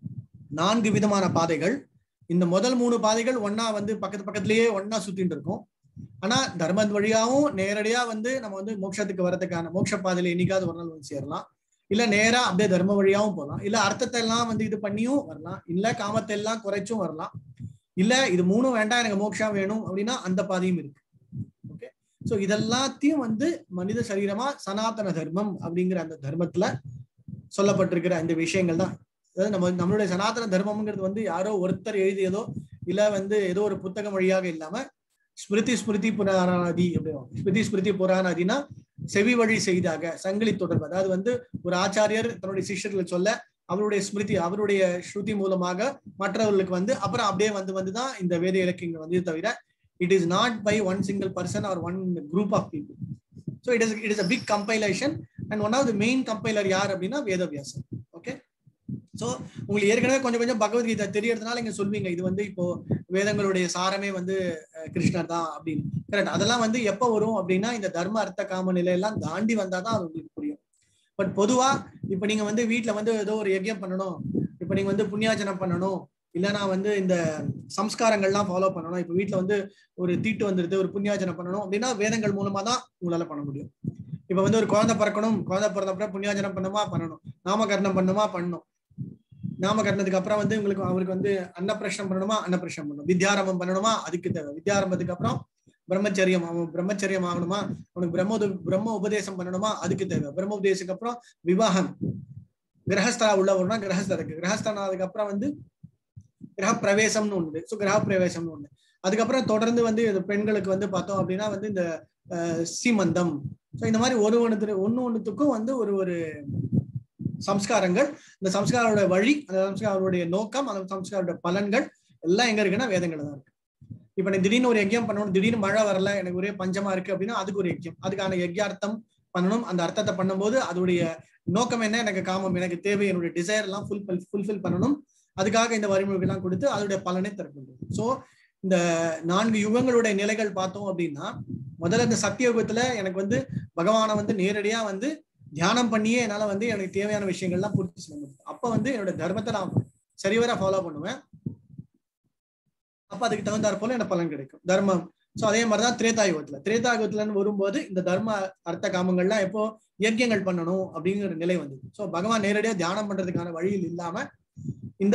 4 விதமான பாதைகள். இந்த முதல் 3 பாதைகள் ஒன்னா வந்து பக்கத்துலயே ஒன்னா சுத்திட்டு இருக்கும். ஆனா தர்மம் வழியாவும் நேரடியா வந்து நம்ம வந்து மோட்சத்துக்கு வர்றதுக்கான மோட்ச பாதையில என்னைக்காவது ஒரு நாள் வந்து சேரலாம். இல்ல நேரா அப்படியே தர்ம வழியாவும் போகலாம். இல்ல அர்த்தத்தை எல்லாம் வந்து இது பண்ணியும் வரலாம். இல்ல காமத்தை எல்லாம் குறைச்சும் வரலாம். இல்ல இது மூணும் வேண்டாம் எனக்கு மோட்சம் வேணும் அப்படின்னா அந்த பாதையும் இருக்கு. ஓகே, சோ இதெல்லாத்தையும் வந்து மனித சரீரமா சனாதன தர்மம் அப்படிங்கிற அந்த தர்மத்துல சொல்லப்பட்டிருக்கிற இந்த விஷயங்கள் தான். அதாவது நம்மளுடைய சனாதன தர்மம்ங்கிறது வந்து யாரோ ஒருத்தர் எழுதியதோ இல்ல வந்து ஏதோ ஒரு புத்தகம் வழியாக இல்லாம ஸ்மிருதி புராணாதி அப்படி ஸ்மிருதி புராணாதினா செவி வழி செய்தாக சங்கிலி தொடர்பு. அதாவது வந்து ஒரு ஆச்சாரியர் தன்னுடைய சிஷ்யர்கள் சொல்ல அவருடைய ஸ்மிருதி அவருடைய ஸ்ருதி மூலமாக மற்றவர்களுக்கு வந்து அப்புறம் அப்படியே வந்துதான் இந்த வேத இலக்கியங்கள் வந்து தவிர it is not by one single person or one group of people. So it is a big compilation and one of the main compiler யார் அப்படின்னா வேதவியாசர். ஓகே, ஸோ உங்களுக்கு ஏற்கனவே கொஞ்சம் பகவத்கீதை தெரியறதுனால இங்க சொல்வீங்க இது வந்து இப்போ வேதங்களுடைய சாரமே வந்து கிருஷ்ணர் தான் அப்படின்னு. கரெக்ட். அதெல்லாம் வந்து எப்போ வரும் அப்படின்னா இந்த தர்ம அர்த்த காம நிலையெல்லாம் தாண்டி வந்தாதான் அது உங்களுக்கு புரியும். பட் பொதுவா இப்ப நீங்க வந்து வீட்டுல வந்து ஏதோ ஒரு யஜ்யம் பண்ணணும், இப்ப நீங்க வந்து புண்ணியாச்சனம் பண்ணணும், இல்லைன்னா வந்து இந்த சம்ஸ்காரங்கள்லாம் ஃபாலோ பண்ணணும். இப்ப வீட்டுல வந்து ஒரு தீட்டு வந்துருது, ஒரு புண்ணியாச்சனம் பண்ணணும் அப்படின்னா வேதங்கள் மூலமா தான் உங்களால பண்ண முடியும். இப்ப வந்து ஒரு குழந்தை பிறக்கணும், குழந்தை பிறந்தப்பறம் புண்ணியாச்சனம் பண்ணணும், நாமகரணம் பண்ணணும். நாமகரணத்துக்கு அப்புறம் வந்து அவருக்கு வந்து அன்னப்பிரஷ்னம் பண்ணணும், வித்யாரம்பம் பண்ணணுமா, அதுக்கு தேவை. வித்யாரம்பத்துக்கு அப்புறம் பிரம்மச்சரியம், அவன் பிரம்மச்சரியம் ஆகணுமா, அவனுக்கு பிரம்ம உபதேசம் பண்ணணுமா, அதுக்கு தேவை. பிரம்ம உபதேசத்துக்கு அப்புறம் விவாகம், கிரகஸ்தா உள்ளவர்னா கிரகஸ்தானதுக்கு அப்புறம் வந்து கிரக பிரவேசம்னு ஒண்ணு. ஸோ கிரக பிரவேசம்னு ஒண்ணு. அதுக்கப்புறம் தொடர்ந்து வந்து பெண்களுக்கு வந்து பார்த்தோம் அப்படின்னா வந்து இந்த சீமந்தம். ஸோ இந்த மாதிரி ஒண்ணுத்துக்கும் வந்து ஒரு சம்ஸ்காரங்கள், இந்த சம்ஸ்காரோட வழி, அந்த சம்ஸ்காரோடைய நோக்கம், அந்த சம்ஸ்காரோட பலன்கள் எல்லாம் எங்க இருக்குன்னா வேதங்கள் தான் இருக்கு. இப்ப நீ திடீர்னு ஒரு யஜ்யம் பண்ணணும், திடீர்னு மழை வரல, எனக்கு ஒரே பஞ்சமா இருக்கு அப்படின்னா அதுக்கு ஒரு யஜ்யம், அதுக்கான யஜ்யார்த்தம் பண்ணணும். அந்த அர்த்தத்தை பண்ணும்போது அதோடைய நோக்கம் என்ன, எனக்கு காமம், எனக்கு தேவை, என்னுடைய டிசைர் எல்லாம் ஃபுல்ஃபில் பண்ணணும். அதுக்காக இந்த வழிமுறைகள் எல்லாம் கொடுத்து அதோடைய பலனை திறக்கின்றது. சோ இந்த 4 யுகங்களுடைய நிலைகள் பார்த்தோம் அப்படின்னா முதல்ல இந்த சத்தியயுகத்துல எனக்கு வந்து பகவானை வந்து நேரடியா வந்து தியானம் பண்ணியே என்னால வந்து எனக்கு தேவையான விஷயங்கள்லாம் பூர்த்தி செய்ய முடியும். அப்ப வந்து என்னோட தர்மத்தை நான் சரிவர ஃபாலோ பண்ணுவேன். அப்ப அதுக்கு தகுந்தாற் போல எனக்கு பலன் கிடைக்கும் தர்மம். சோ அதே மாதிரிதான் திரேதாயுகத்துலன்னு வரும்போது இந்த தர்ம அர்த்த காமங்கள்லாம் எப்போ யஜ்யங்கள் பண்ணணும் அப்படிங்கிற நிலை வந்தது. சோ பகவான் நேரடியா தியானம் பண்றதுக்கான வழியில் இல்லாம இந்த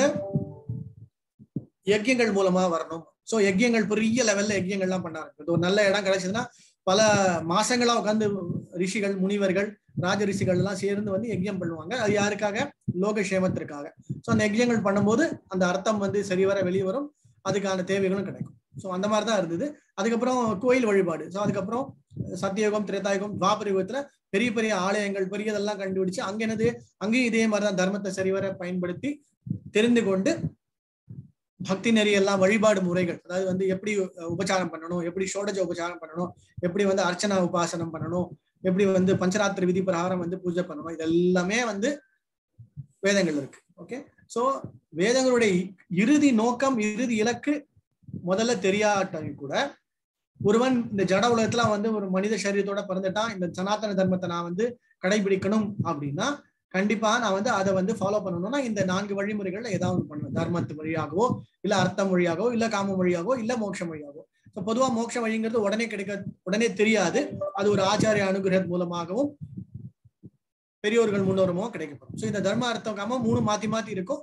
யஜ்யங்கள் மூலமா வரணும். சோ யஜ்யங்கள் பெரிய லெவல்ல யஜ்யங்கள்லாம் பண்ண ஆரம்பிச்சு. ஒரு நல்ல இடம் கிடைச்சதுன்னா பல மாசங்களா உட்காந்து ரிஷிகள், முனிவர்கள், ராஜ ரிஷிகள் எல்லாம் சேர்ந்து வந்து யஜ்யம் பண்ணுவாங்க. அது யாருக்காக? லோகக்ஷேமத்திற்காக. சோ அந்த யஜ்யங்கள் பண்ணும்போது அந்த அர்த்தம் வந்து சரிவர வெளியே வரும், அதுக்கான தேவைகளும் கிடைக்கும். ஸோ அந்த மாதிரி தான் இருந்தது. அதுக்கப்புறம் கோயில் வழிபாடு. ஸோ அதுக்கப்புறம் சத்தியயுகம், திரேதாயுகம், துவாபர யுகத்துல பெரிய பெரிய ஆலயங்கள் பெரியதெல்லாம் கண்டுபிடிச்சு அங்கேயும் இதே மாதிரிதான் தர்மத்தை சரிவர பயன்படுத்தி தெரிந்து கொண்டு பக்தி நெறியெல்லாம் வழிபாடு முறைகள், அதாவது வந்து எப்படி உபச்சாரம் பண்ணணும், எப்படி ஷோடஜ உபச்சாரம் பண்ணணும், எப்படி வந்து அர்ச்சனா உபாசனம் பண்ணணும், எப்படி வந்து பஞ்சராத்திர விதி பிரகாரம் வந்து பூஜை பண்ணணும், இதெல்லாமே வந்து வேதங்கள் இருக்கு. ஓகே, சோ வேதங்களுடைய இறுதி நோக்கம், இறுதி இலக்கு முதல்ல தெரியாட்டாலும் கூட ஒருவன் இந்த ஜட உலகத்துல வந்து ஒரு மனித சரீரத்தோட பிறந்துட்டான், இந்த சனாதன தர்மத்தை நான் வந்து கடைபிடிக்கணும் அப்படின்னா கண்டிப்பா நான் வந்து அதை வந்து ஃபாலோ பண்ணணும்னா இந்த 4 வழிமுறைகள்ல ஏதாவது பண்ணுவேன். தர்மத்து வழியாகவோ இல்ல அர்த்தம் வழியாகவோ இல்ல காம வழியாகவோ இல்ல மோட்சம் வழியாகவோ. பொதுவா மோட்ச வழிங்கிறது உடனே தெரியாது. அது ஒரு ஆச்சாரிய அனுகிரகம் மூலமாகவும் பெரியோர்கள் முன்னோரமோ கிடைக்கப்படும். ஸோ இந்த தர்ம அர்த்தம் காம 3 மாத்தி மாத்தி இருக்கும்.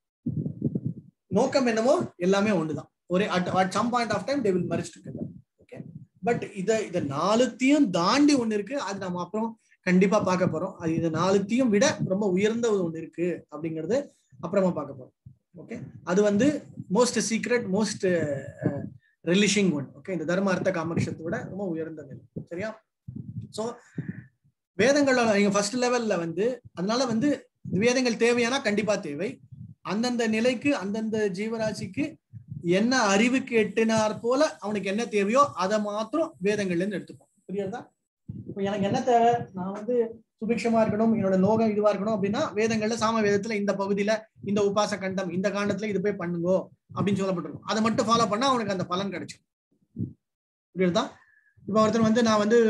நோக்கம் என்னமோ எல்லாமே ஒண்ணுதான். ஒரு at some point of time they will merge together. Okay, but இத 4த்தையும் தாண்டி ஒண்ணு இருக்கு. அது நம்ம அப்புறம் கண்டிப்பா பார்க்க போறோம். அது இது 4த்தையும் விட ரொம்ப உயர்ந்த ஒண்ணு இருக்கு அப்படிங்கறது அப்புறமா பார்க்க போறோம். ஓகே, அது வந்து most secret, most relishing one. Okay, இந்த தர்ம அர்த்த காமக்ஷத்தை விட ரொம்ப உயர்ந்த நிலை. சரியா? சோ வேதங்களோட நீங்க ஃபர்ஸ்ட் லெவல்ல வந்து அதனால வந்து வேதங்கள் தேவையானா கண்டிப்பா தேவை. அந்தந்த நிலைக்கு அந்தந்த ஜீவராசிக்கு என்ன அறிவுக்கு எட்டினார் போல அவனுக்கு என்ன தேவையோ அதை மாத்திரம் வேதங்கள்ல இருந்து எடுத்துப்போம். புரியுதா? இப்போ எனக்கு என்ன தேவை, நான் வந்து சுபிக்ஷமா இருக்கணும், என்னோட நோகம் இதுவா இருக்கணும் அப்படின்னா வேதங்கள்ல சாம வேதத்துல இந்த பகுதியில இந்த உபாச கண்டம் இந்த காண்டத்துல இது போய் பண்ணுங்கோ அப்படின்னு சொல்லப்பட்டிருக்கும். அதை மட்டும் ஃபாலோ பண்ணா அவனுக்கு அந்த பலன் கிடைக்கும். புரியுதா? இப்ப ஒருத்தர் வந்து நான் வந்து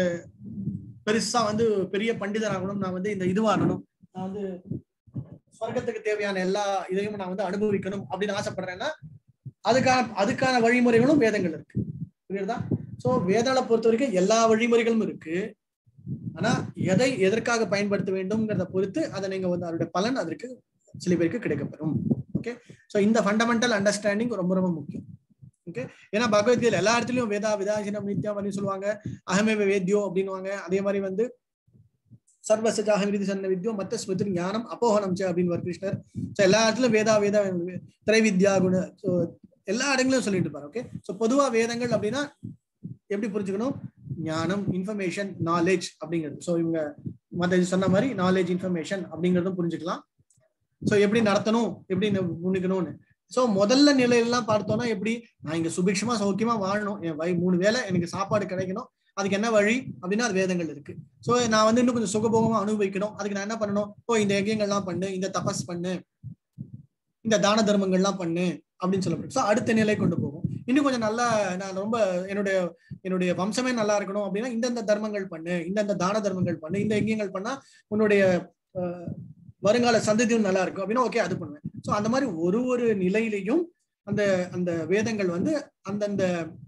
பெருசா வந்து பெரிய பண்டிதர் ஆகணும், நான் வந்து இந்த இதுவாகணும், நான் வந்து ஸ்வர்க்கத்துக்கு தேவையான எல்லா இதையும் நான் வந்து அனுபவிக்கணும் அப்படின்னு ஆசைப்படுறேன்னா அதுக்கான வழிமுறைகளும் வேதங்கள் இருக்கு. புரியுதா? சோ வேதாளை பொறுத்த வரைக்கும் எல்லா வழிமுறைகளும் இருக்கு. ஆனா எதற்காக பயன்படுத்த வேண்டும்ங்கிறத பொறுத்து அதை நீங்க வந்து அதோட பலன் அதற்கு சில பேருக்கு கிடைக்கப்பெறும். ஓகே, சோ இந்த ஃபண்டமெண்டல் அண்டர்ஸ்டாண்டிங் ரொம்ப ரொம்ப முக்கியம். ஓகே, ஏன்னா பகவத்கீதையில எல்லா இடத்துலயும் வேதா விதாசினம் நித்யம் அப்படின்னு சொல்லுவாங்க, அகமே வேத்யோ அப்படின்னுவாங்க. அதே மாதிரி வந்து சர்வசஜாஹம் விதி சன்ன வித்யோ மத்த ஸ்மிருதி ஞானம் அப்போஹனம் அப்படின்னு கிருஷ்ணர். ஸோ எல்லா இடத்துலயும் வேதா திரைவித்யா குண எல்லா இடங்களையும் சொல்லிட்டு இருப்பாரு. ஓகே, ஸோ பொதுவா வேதங்கள் அப்படின்னா எப்படி புரிஞ்சுக்கணும்? ஞானம், இன்ஃபர்மேஷன், நாலேஜ் அப்படிங்கிறது. ஸோ இவங்க மற்ற சொன்ன மாதிரி நாலேஜ், இன்ஃபர்மேஷன் அப்படிங்கிறதும் புரிஞ்சுக்கலாம். ஸோ எப்படி நடத்தணும், எப்படி முன்னிக்கணும்னு. ஸோ முதல்ல நிலையெல்லாம் பார்த்தோம்னா எப்படி நான் இங்க சுபிக்ஷமா சௌக்கியமா வாழணும், என் 3 வேளை எனக்கு சாப்பாடு கிடைக்கணும், அதுக்கு என்ன வழி அப்படின்னா அது வேதங்கள் இருக்கு. ஸோ நான் வந்து இன்னும் கொஞ்சம் சுகபோகமா அனுபவிக்கணும், அதுக்கு நான் என்ன பண்ணணும்? இந்த யஜ்யங்கள்லாம் பண்ணு, இந்த தபஸ் பண்ணு, இந்த தான தர்மங்கள்லாம் பண்ணு அப்படின்னு சொல்லப்படும். ஸோ அடுத்த நிலை கொண்டு போகும். இன்னும் கொஞ்சம் நல்லா நான் ரொம்ப என்னுடைய வம்சமே நல்லா இருக்கணும் அப்படின்னா இந்தந்த தர்மங்கள் பண்ணு, இந்தந்த தான தர்மங்கள் பண்ணு, இந்த யஜ்யங்கள் பண்ணா உன்னுடைய வருங்கால சந்ததியும் நல்லா இருக்கும் அப்படின்னா ஓகே அது பண்ணுவேன். ஸோ அந்த மாதிரி ஒரு நிலையிலையும் அந்த வேதங்கள் வந்து அந்தந்த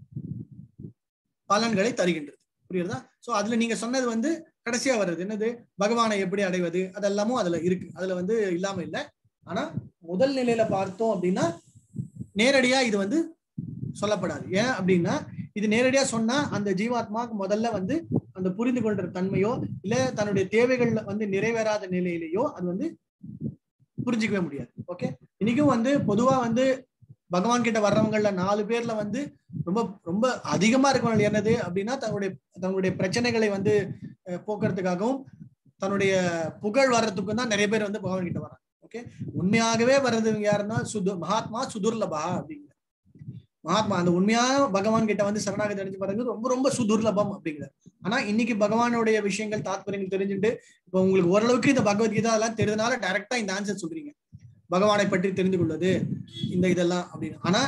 பலன்களை தருகின்றது. புரியுறதா? சோ அதுல நீங்க சொன்னது வந்து கடைசியா வர்றது என்னது, பகவானை எப்படி அடைவது, அதெல்லாமும் அதுல இருக்கு. அதுல வந்து இல்லாம இல்லை. ஆனா முதல் நிலையில பார்த்தோம் அப்படின்னா நேரடியா இது வந்து சொல்லப்படாது. ஏன் அப்படின்னா இது நேரடியா சொன்னா அந்த ஜீவாத்மாவுக்கு முதல்ல வந்து அந்த புரிந்து கொள்ற தன்மையோ இல்ல தன்னுடைய தேவைகள் வந்து நிறைவேறாத நிலையிலேயோ அது வந்து புரிஞ்சிக்கவே முடியாது. ஓகே, இன்னைக்கும் வந்து பொதுவா வந்து பகவான் கிட்ட வர்றவங்கள்ல 4 பேர்ல வந்து ரொம்ப ரொம்ப அதிகமா இருக்கவங்க என்னது அப்படின்னா தன்னுடைய பிரச்சனைகளை வந்து போக்குறதுக்காகவும் தன்னுடைய புகழ் வர்றதுக்கும் தான் நிறைய பேர் வந்து பகவான் கிட்ட வராங்க. ஓகே, உண்மையாகவே வர்றது யாருன்னா மகாத்மா சுதுர்லபா அப்படிங்கிற மகாத்மா அந்த உண்மையான பகவான் கிட்ட வந்து சரணாகதி அடைஞ்சு வர்றது ரொம்ப ரொம்ப சுதுர்லபம் அப்படிங்கிறார். ஆனா இன்னைக்கு பகவானுடைய விஷயங்கள் தாத்பரியங்கள் தெரிஞ்சுட்டு இப்போ உங்களுக்கு ஓரளவுக்கு இந்த பகவத்கீதா எல்லாம் தெரிஞ்சதுனால டைரக்டா இந்த ஆன்சர் சொல்றீங்க, பகவானை பற்றி தெரிந்து கொள்வது இந்த இதெல்லாம் அப்படின்னு. ஆனா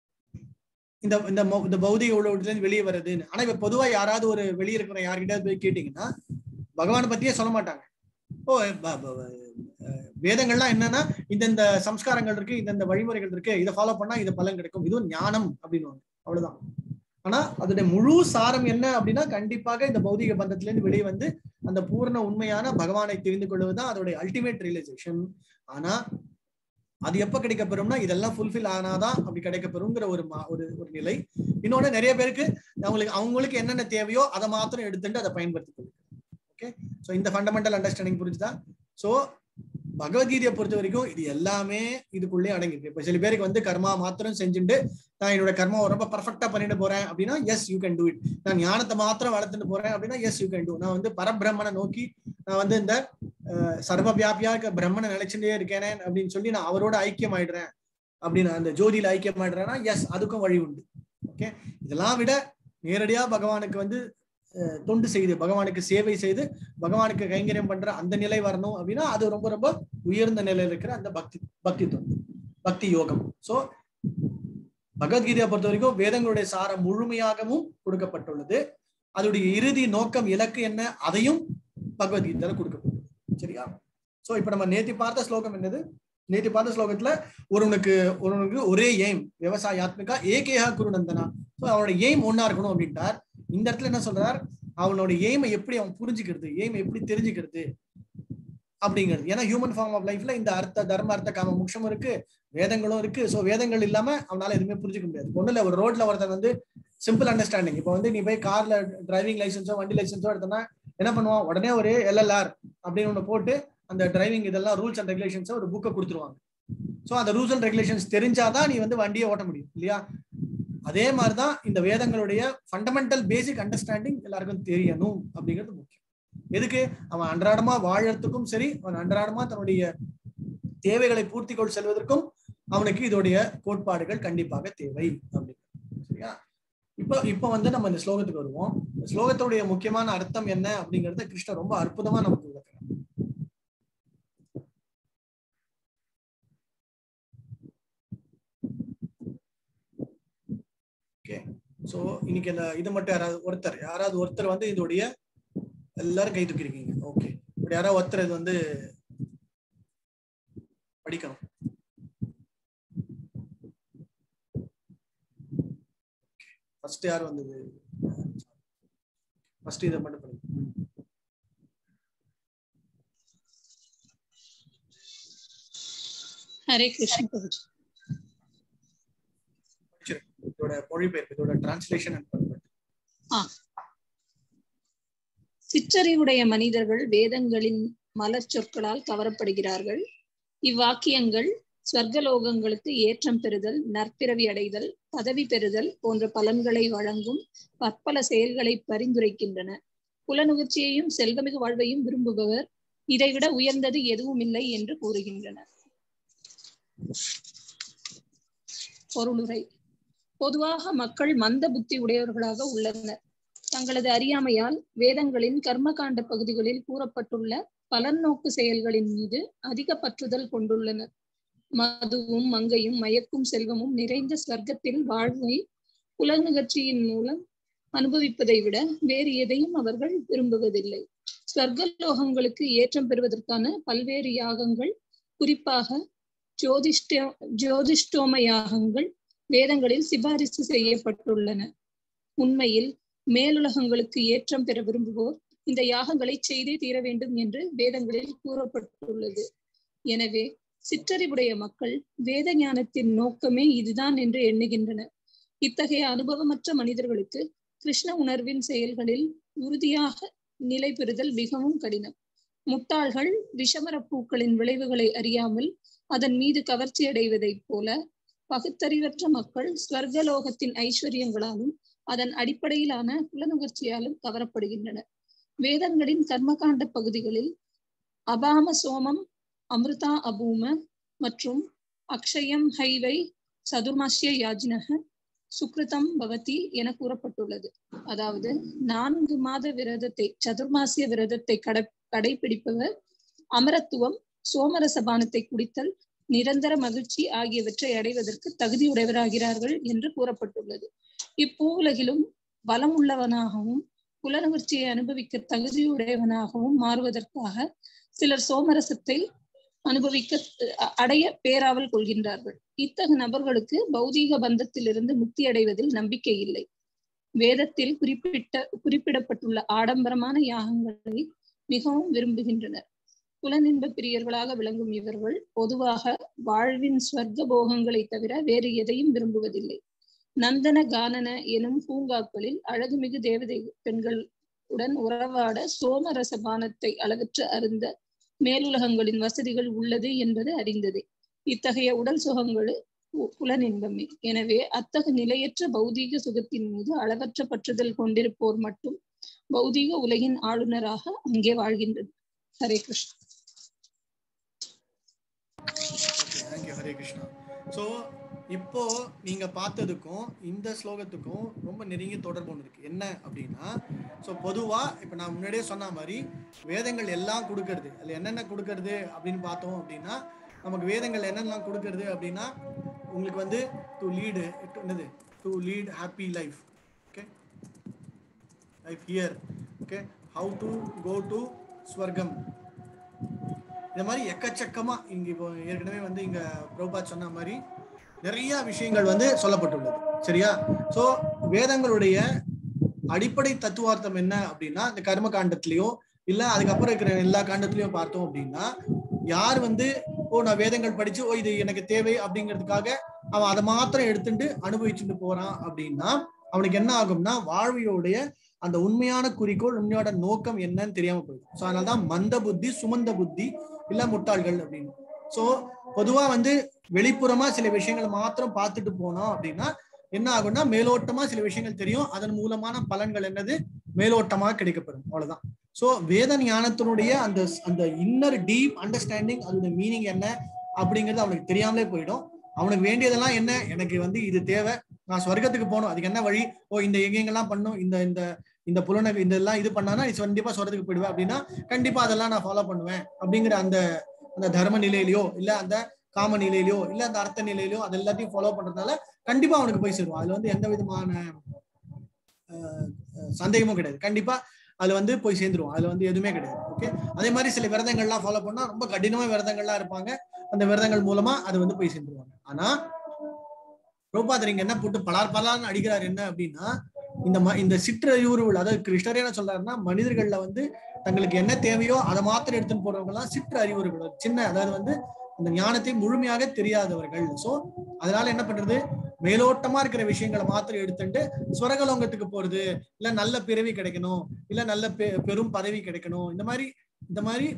இந்த பௌதிக உலகத்துல இருந்து வெளியே வர்றதுன்னு. ஆனா இப்ப பொதுவா யாராவது ஒரு வெளியே இருக்கிற யார்கிட்ட போய் கேட்டீங்கன்னா பகவானை பத்தியே சொல்ல மாட்டாங்க. வேதங்கள்லாம் என்னன்னா இந்த சம்ஸ்காரங்கள் இருக்கு, இந்த வழிமுறைகள் இருக்கு, இதை ஃபாலோ பண்ணா இது பலன் கிடைக்கும், இதுவும் ஞானம் அப்படின்னு அவ்வளவுதான். ஆனா அதோட முழு சாரம் என்ன அப்படின்னா கண்டிப்பாக இந்த பௌதிக பந்தத்துல இருந்து வெளியே வந்து அந்த பூர்ண உண்மையான பகவானை தெரிந்து கொள்வதுதான் அதோட அல்டிமேட் ரியலைசேஷன். ஆனா அது எப்ப கிடைக்கப்பெறும்னா இதெல்லாம் ஃபுல்ஃபில் ஆனாதான் அப்படி கிடைக்கப்பெறுங்கிற ஒரு நிலை. இன்னொன்னு நிறைய பேருக்கு அவங்களுக்கு என்னென்ன தேவையோ அதை மாத்திரம் எடுத்துட்டு அதை பயன்படுத்திக் ஓகே, ஸோ இந்த ஃபண்டமெண்டல் அண்டர்ஸ்டாண்டிங் புரிஞ்சுதா? ஸோ பகவத்கீதையை பொறுத்த வரைக்கும் இது எல்லாமே இதுக்குள்ளே அடங்கிருக்கு. இப்ப சில பேருக்கு வந்து கர்மா மாத்திரம் செஞ்சுட்டு நான் என்னோட கர்மா ரொம்ப பர்ஃபெக்டா பண்ணிட்டு போறேன் அப்படின்னா yes you can do it. நான் ஞானத்தை மாத்திரம் வளர்த்துட்டு போறேன் அப்படின்னா எஸ் யூ கேன் டூ. நான் வந்து பரபிரம்மனை நோக்கி நான் வந்து இந்த சர்வ வியாபியா பிரம்மனை நினைச்சுட்டே இருக்கேனே அப்படின்னு சொல்லி நான் அவரோட ஐக்கியம் ஆயிடுறேன் அப்படின்னு அந்த ஜோதியில ஐக்கியம் ஆயிடுறேன்னா எஸ் அதுக்கும் வழி உண்டு. ஓகே, இதெல்லாம் விட நேரடியா பகவானுக்கு வந்து தொண்டு செய்து பகவானுக்கு சேவை செய்து பகவானுக்கு கைங்கரியம் பண்ற அந்த நிலை வரணும் அப்படின்னா அது ரொம்ப ரொம்ப உயர்ந்த நிலையில இருக்கிற அந்த பக்தி தொண்டு, பக்தி யோகம். சோ பகவத்கீதையை பொறுத்த வரைக்கும் வேதங்களுடைய சாரம் முழுமையாகவும் கொடுக்கப்பட்டுள்ளது. அதோடைய இறுதி நோக்கம் இலக்கு என்ன அதையும் பகவத்கீதையில கொடுக்கப்பட்டுள்ளது. சரியா? சோ இப்ப நம்ம நேத்தி பார்த்த ஸ்லோகம் என்னது? நேத்தி பார்த்த ஸ்லோகத்துல ஒருவனுக்கு ஒரே எய்ம் விவசாயாத்மிகா ஏகேஹா குருநந்தனா. ஸோ அவனோட எய்ம் ஒன்னா இருக்கணும் அப்படின்ட்டார். இந்த இடத்துல என்ன சொல்றார்? அவனோட எய்மை எப்படி அவன் புரிஞ்சுக்கிறது, எய்மை எப்படி தெரிஞ்சுக்கிறது அப்படிங்கிறது. ஏன்னா ஹியூமன் ஃபார்ம் ஆஃப் லைஃப்ல இந்த அர்த்த தர்ம அர்த்த காம மோட்சமும் இருக்கு, வேதங்களும் இருக்கு. ஸோ வேதங்கள் இல்லாம அவனால எதுவுமே புரிஞ்சுக்க முடியாது. ஒண்ணு இல்ல, ஒரு ரோட்ல ஒருத்தன் வந்து சிம்பிள் அண்டர்ஸ்டாண்டிங், இப்போ வந்து நீ போய் கார்ல டிரைவிங் லைசன்ஸோ வண்டி லைசன்ஸோ எடுத்தனா என்ன பண்ணுவான்? உடனே ஒரு LLR அப்படின்னு ஒண்ணு போட்டு அந்த டிரைவிங் இதெல்லாம் ரூல்ஸ் அண்ட் ரெகுலேஷன்ஸை ஒரு புக்கை கொடுத்துருவாங்க. ஸோ அந்த ரூல்ஸ் அண்ட் ரெகுலேஷன்ஸ் தெரிஞ்சாதான் நீ வந்து வண்டியை ஓட்ட முடியும் இல்லையா? அதே மாதிரிதான் இந்த வேதங்களுடைய ஃபண்டமெண்டல் பேசிக் அண்டர்ஸ்டாண்டிங் எல்லாருக்கும் தெரியணும் அப்படிங்கிறது முக்கியம். எதுக்கு? அவன் அன்றாடமா வாழறதுக்கும் சரி, அவன் அன்றாடமா தன்னுடைய தேவைகளை பூர்த்தி கொண்டு செல்வதற்கும் அவனுக்கு இதோடைய கோட்பாடுகள் கண்டிப்பாக தேவை அப்படிங்கிறது. சரியா? இப்ப வந்து நம்ம இந்த ஸ்லோகத்துக்கு வருவோம். இந்த ஸ்லோகத்துடைய முக்கியமான அர்த்தம் என்ன அப்படிங்கறத கிருஷ்ணர் ரொம்ப அற்புதமா நமக்கு விளக்குறார். ஓகே, சோ இன்னைக்கு இது மட்டும் யாராவது ஒருத்தர் வந்து இதோடைய எல்லாரும் கை தூக்கிருக்கீங்க. ஓகே, இப்படி யாராவது ஒருத்தர் இது வந்து படிக்கணும். ஃபர்ஸ்ட் யார் வந்தது? ஃபர்ஸ்ட் இதை மட்டும் படிங்க. ஹரே கிருஷ்ண பிரபுஜி. இதோட மொழிபெயர்ப்பு, இதோட டிரான்ஸ்லேஷன். சிற்றறிவுடைய மனிதர்கள் வேதங்களின் மலர் சொற்களால் கவரப்படுகிறார்கள். இவ்வாக்கியங்கள் ஸ்வர்கலோகங்களுக்கு ஏற்றம் பெறுதல், நற்பிறவி அடைதல், பதவி பெறுதல் போன்ற பலன்களை வழங்கும் பற்பல செயல்களை பரிந்துரைக்கின்றன. புலனுகர்ச்சியையும் செல்வமிகு வாழ்வையும் விரும்புபவர் இதைவிட உயர்ந்தது எதுவும் இல்லை என்று கூறுகின்றனர். பொருளுரை. பொதுவாக மக்கள் மந்த புத்தி உடையவர்களாக உள்ளனர். தங்களது அறியாமையால் வேதங்களின் கர்மகாண்ட பகுதிகளில் கூறப்பட்டுள்ள பலன் நோக்கு செயல்களின் மீது அதிக பற்றுதல் கொண்டுள்ளனர். மதுவும் மங்கையும் மயக்கும் செல்வமும் நிறைந்த ஸ்வர்க்கத்தில் வாழ்வை புலனுகர்ச்சியின் மூலம் அனுபவிப்பதை விட வேறு எதையும் அவர்கள் விரும்புவதில்லை. ஸ்வர்கலோகங்களுக்கு ஏற்றம் பெறுவதற்கான பல்வேறு யாகங்கள், குறிப்பாக ஜோதிஷ்டோம யாகங்கள் வேதங்களில் சிபாரிசு செய்யப்பட்டுள்ளன. உண்மையில் மேலுலகங்களுக்கு ஏற்றம் பெற விரும்புவோர் இந்த யாகங்களை செய்தே தீர வேண்டும் என்று வேதங்களில் கூறப்பட்டுள்ளது. எனவே சிற்றறிவுடைய மக்கள் வேத ஞானத்தின் நோக்கமே இதுதான் என்று எண்ணுகின்றனர். இத்தகைய அனுபவமற்ற மனிதர்களுக்கு கிருஷ்ண உணர்வின் செயல்களில் உறுதியாக நிலை பெறுதல் மிகவும் கடினம். முட்டாள்கள் விஷமர பூக்களின் விளைவுகளை அறியாமல் அதன் மீது கவர்ச்சி அடைவதைப் போல பகுத்தறிவற்ற மக்கள் ஸ்வர்கலோகத்தின் ஐஸ்வர்யங்களாலும் அதன் அடிப்படையிலான புலனுகர்ச்சியாலும் கவரப்படுகின்றனர். வேதங்களின் கர்மகாண்ட பகுதிகளில் அபாம சோமம் அமிர்தா அபூம மற்றும் அக்ஷயம் ஹைவை சதுர்மாசிய யாஜினக சுக்ருதம் பவதி என கூறப்பட்டுள்ளது. அதாவது 4 மாத விரதத்தை, சதுர்மாசிய விரதத்தை கடைபிடிப்பவர் அமரத்துவம், சோமரசபானத்தை குடித்தல், நிரந்தர மகிழ்ச்சி ஆகியவற்றை அடைவதற்கு தகுதியுடையவராகிறார்கள் என்று கூறப்பட்டுள்ளது. இப்பூவுலகிலும் பலம் உள்ளவனாகவும் புலனுகர்ச்சியை அனுபவிக்க தகுதியுடையவனாகவும் மாறுவதற்காக சிலர் சோமரசத்தை அடைய பேராவல் கொள்கின்றார்கள். இத்தகைய நபர்களுக்கு பௌதீக பந்தத்திலிருந்து முக்தி அடைவதில் நம்பிக்கை இல்லை. வேதத்தில் குறிப்பிடப்பட்டுள்ள ஆடம்பரமான யாகங்களை மிகவும் விரும்புகின்றனர். புலனின்ப பிரியர்களாக விளங்கும் இவர்கள் பொதுவாக வாழ்வின் ஸ்வர்க்க போகங்களை தவிர வேறு எதையும் விரும்புவதில்லை. நந்தன கானன எனும் பூங்காக்களில் அழகுமிகு தேவதை பெண்களுடன் உறவாட, சோமரசபானத்தை அளவற்று அருந்த மேலுலகங்களின் வசதிகள் உள்ளது என்பது அறிந்ததே. இத்தகைய உடல் சுகங்கள் புலனின்பமே. எனவே அத்தகைய நிலையற்ற பௌதீக சுகத்தின் மீது அளவற்ற பற்றுதல் கொண்டிருப்போர் மட்டும் பௌதீக உலகின் ஆளுநராக அங்கே வாழ்கின்றது. ஹரே கிருஷ்ணா. ஹரே கிருஷ்ணா. சோ இப்போ நீங்க பார்த்ததுக்கும் இந்த ஸ்லோகத்துக்கும் ரொம்ப நெருங்கிய தொடர்பு ஒன்று இருக்கு. என்ன அப்படின்னா, ஸோ பொதுவா இப்ப நான் முன்னாடியே சொன்ன மாதிரி வேதங்கள் எல்லாம் கொடுக்கறது, அதுல என்னென்ன கொடுக்கறது அப்படின்னு பார்த்தோம் அப்படின்னா, நமக்கு வேதங்கள் என்னெல்லாம் கொடுக்கறது அப்படின்னா, உங்களுக்கு வந்து to lead happy life, okay, life here, okay, how to go to ஸ்வர்க்கம், இந்த மாதிரி எக்கச்சக்கமா இங்க இப்போ ஏற்கனவே வந்து இங்க பிரபுபாத் சொன்ன மாதிரி நிறைய விஷயங்கள் வந்து சொல்லப்பட்டுள்ளது. சரியா? சோ வேதங்களுடைய அடிப்படை தத்துவார்த்தம் என்ன அப்படின்னா, இந்த கர்ம காண்டத்திலயோ இல்ல அதுக்கப்புறம் இருக்கிற எல்லா காண்டத்திலயும் பார்த்தோம் அப்படின்னா, யார் வந்து நான் வேதங்கள் படிச்சு இது எனக்கு தேவை அப்படிங்கிறதுக்காக அவன் அதை மாத்திரம் எடுத்துட்டு அனுபவிச்சுட்டு போறான் அப்படின்னா அவனுக்கு என்ன ஆகும்னா வாழ்வியோடைய அந்த உண்மையான குறிக்கோள், உண்மையோட நோக்கம் என்னன்னு தெரியாம போயிடும். ஸோ அதனாலதான் மந்த புத்தி, சுமந்த புத்தி இல்ல முட்டாள்கள் அப்படின்னு. ஸோ பொதுவா வந்து வெளிப்புறமா சில விஷயங்களை மாத்திரம் பார்த்துட்டு போனோம் அப்படின்னா என்ன ஆகும்னா மேலோட்டமா சில விஷயங்கள் தெரியும், அதன் மூலமான பலன்கள் என்னது மேலோட்டமாக கிடைக்கப்படும், அவ்வளவுதான். ஸோ வேத ஞானத்தினுடைய அந்த அந்த இன்னர் டீப் அண்டர்ஸ்டாண்டிங், அதோட மீனிங் என்ன அப்படிங்கிறது அவனுக்கு தெரியாமலே போயிடும். அவனுக்கு வேண்டியதெல்லாம் என்ன, எனக்கு வந்து இது தேவை, நான் சொர்க்கத்துக்கு போகணும், அதுக்கு என்ன வழி, இந்த எங்கெங்கெல்லாம் பண்ணும், இந்த இந்த இந்த புலனை இதெல்லாம் இது பண்ணானா நீ கண்டிப்பா சொர்க்கத்துக்கு போயிடுவேன் அப்படின்னா கண்டிப்பா அதெல்லாம் நான் ஃபாலோ பண்ணுவேன் அப்படிங்கிற அந்த அந்த தர்ம நிலையிலையோ இல்ல அந்த காம நிலையிலையோ இல்ல அந்த அர்த்த நிலையிலையோ அது எல்லாத்தையும் ஃபாலோ பண்றதுனால கண்டிப்பா அவனுக்கு போய் சேருவான். அதுல வந்து எந்த விதமான சந்தேகமும் கிடையாது. கண்டிப்பா அதுல வந்து போய் சேர்ந்துருவோம், அதுல வந்து எதுவுமே கிடையாது. ஓகே, அதே மாதிரி சில விரதங்கள்லாம் ஃபாலோ பண்ணா ரொம்ப கடினமா விரதங்கள்லாம் இருப்பாங்க, அந்த விரதங்கள் மூலமா அது வந்து போய் சேர்ந்துருவாங்க. ஆனா பிரபுபாதர் இங்க என்ன போட்டு பலார்னு அடிக்கிறார் என்ன அப்படின்னா, இந்த சிற்றறிவுறுகள், அதாவது கிருஷ்ணர் என்ன சொல்றாருன்னா, மனிதர்கள்ல வந்து தங்களுக்கு என்ன தேவையோ அதை மாத்திரம் எடுத்துன்னு போறவங்க எல்லாம் சிற்ற அறிவுறுகள், சின்ன, அதாவது வந்து இந்த ஞானத்தை முழுமையாக தெரியாதவர்கள். சோ அதனால என்ன பண்றது, மேலோட்டமா இருக்கிற விஷயங்களை மாத்திரம் எடுத்துட்டு ஸ்வரகலோகத்துக்கு போறது, இல்ல நல்ல பிறவி கிடைக்கணும், இல்ல நல்ல பெரும் பதவி கிடைக்கணும், இந்த மாதிரி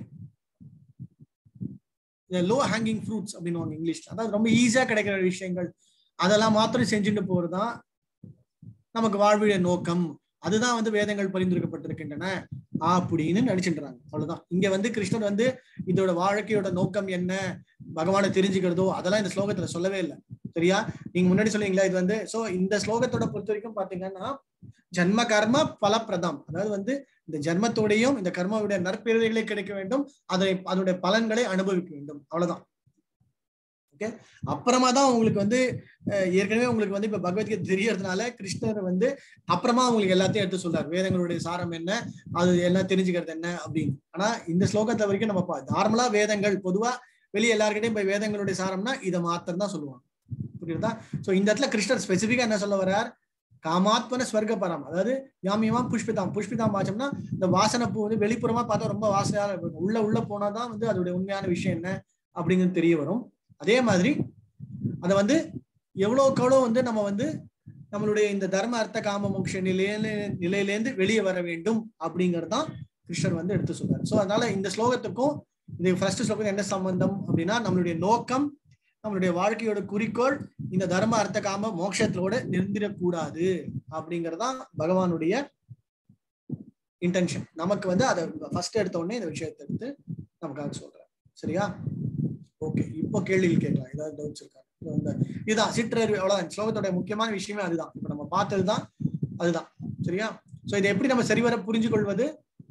லோ ஹேங்கிங் ஃப்ரூட்ஸ் அப்படின்னு இங்கிலீஷ், அதாவது ரொம்ப ஈஸியா கிடைக்கிற விஷயங்கள் அதெல்லாம் மாத்திரம் செஞ்சுட்டு போறதுதான் நமக்கு வாழ்விய நோக்கம், அதுதான் வந்து வேதங்கள் பரிந்துரைக்கப்பட்டிருக்கின்றன அப்படின்னு நினைச்சுன்றாங்க. அவ்வளவுதான். இங்க வந்து கிருஷ்ணர் வந்து இதோட வாழ்க்கையோட நோக்கம் என்ன, பகவானை தெரிஞ்சுக்கிறதோ அதெல்லாம் இந்த ஸ்லோகத்துல சொல்லவே இல்லை. சரியா? நீங்க முன்னாடி சொல்லுவீங்களா இது வந்து, சோ இந்த ஸ்லோகத்தோட பொறுத்த வரைக்கும் பாத்தீங்கன்னா ஜன்ம கர்ம பலப்பிரதம், அதாவது வந்து இந்த ஜன்மத்தோடையும் இந்த கர்மாவுடைய நற்பிறவைகளை கிடைக்க வேண்டும், அதோடைய பலன்களை அனுபவிக்க வேண்டும், அவ்வளவுதான். ஓகே, அப்புறமா தான் உங்களுக்கு வந்து ஏற்கனவே உங்களுக்கு வந்து இப்ப பகவத்கீதை தெரியறதுனால கிருஷ்ணர் வந்து அப்புறமா உங்களுக்கு எல்லாத்தையும் எடுத்து சொல்றாரு, வேதங்களுடைய சாரம் என்ன, அது எல்லாம் தெரிஞ்சுக்கிறது என்ன அப்படின்னு. ஆனா இந்த ஸ்லோகத்தை வரைக்கும் நம்ம நார்மலா வேதங்கள் பொதுவா வெளியே எல்லாருக்கிட்டையும் போய் வேதங்களுடைய சாரம்னா இதை மாத்திரம் தான் சொல்லுவாங்க. புரியுதா? சோ இந்த இடத்துல கிருஷ்ணர் ஸ்பெசிபிக்கா என்ன சொல்ல வர்றார், காமாத்மன ஸ்வர்க பரம், அதாவது யாமியமாம் புஷ்பிதாம் பார்த்தோம்னா இந்த வாசனை பூ வந்து வெளிப்புறமா பார்த்தா ரொம்ப வாசனையாக இருக்கும், உள்ள போனாதான் வந்து அதோடைய உண்மையான விஷயம் என்ன அப்படிங்கிறது தெரிய வரும். அதே மாதிரி அதை வந்து எவ்வளவுக்கு எவ்வளவு வந்து நம்ம வந்து நம்மளுடைய இந்த தர்ம அர்த்த காம மோட்ச நிலையிலேருந்து வெளியே வர வேண்டும் அப்படிங்கறதுதான் கிருஷ்ணர் வந்து எடுத்து சொல்றாரு. சோ அதனால இந்த ஸ்லோகத்துக்கும் இந்த ஃபர்ஸ்ட் ஸ்லோகத்துக்கும் என்ன சம்பந்தம் அப்படின்னா, நம்மளுடைய நோக்கம், நம்மளுடைய வாழ்க்கையோட குறிக்கோள் இந்த தர்ம அர்த்த காம மோட்சத்தோட நிறுத்திடக்கூடாது அப்படிங்கறதுதான் பகவானுடைய இன்டென்ஷன். நமக்கு வந்து அதை ஃபர்ஸ்ட் எடுத்த உடனே இந்த விஷயத்தை எடுத்து நமக்காக சொல்றேன். சரியா? ஓகே, இப்போ கேள்விகள் கேட்கலாம், ஏதாவது டவுட்ஸ் இருக்கா? இதுதான் சிற்றறிவு, அவ்வளவுதான். ஸ்லோகத்தோட முக்கியமான விஷயமே அதுதான், இப்ப நம்ம பார்த்ததுதான் அதுதான். சரியா? சோ இதை எப்படி நம்ம சரிவர புரிஞ்சு கொள்வது?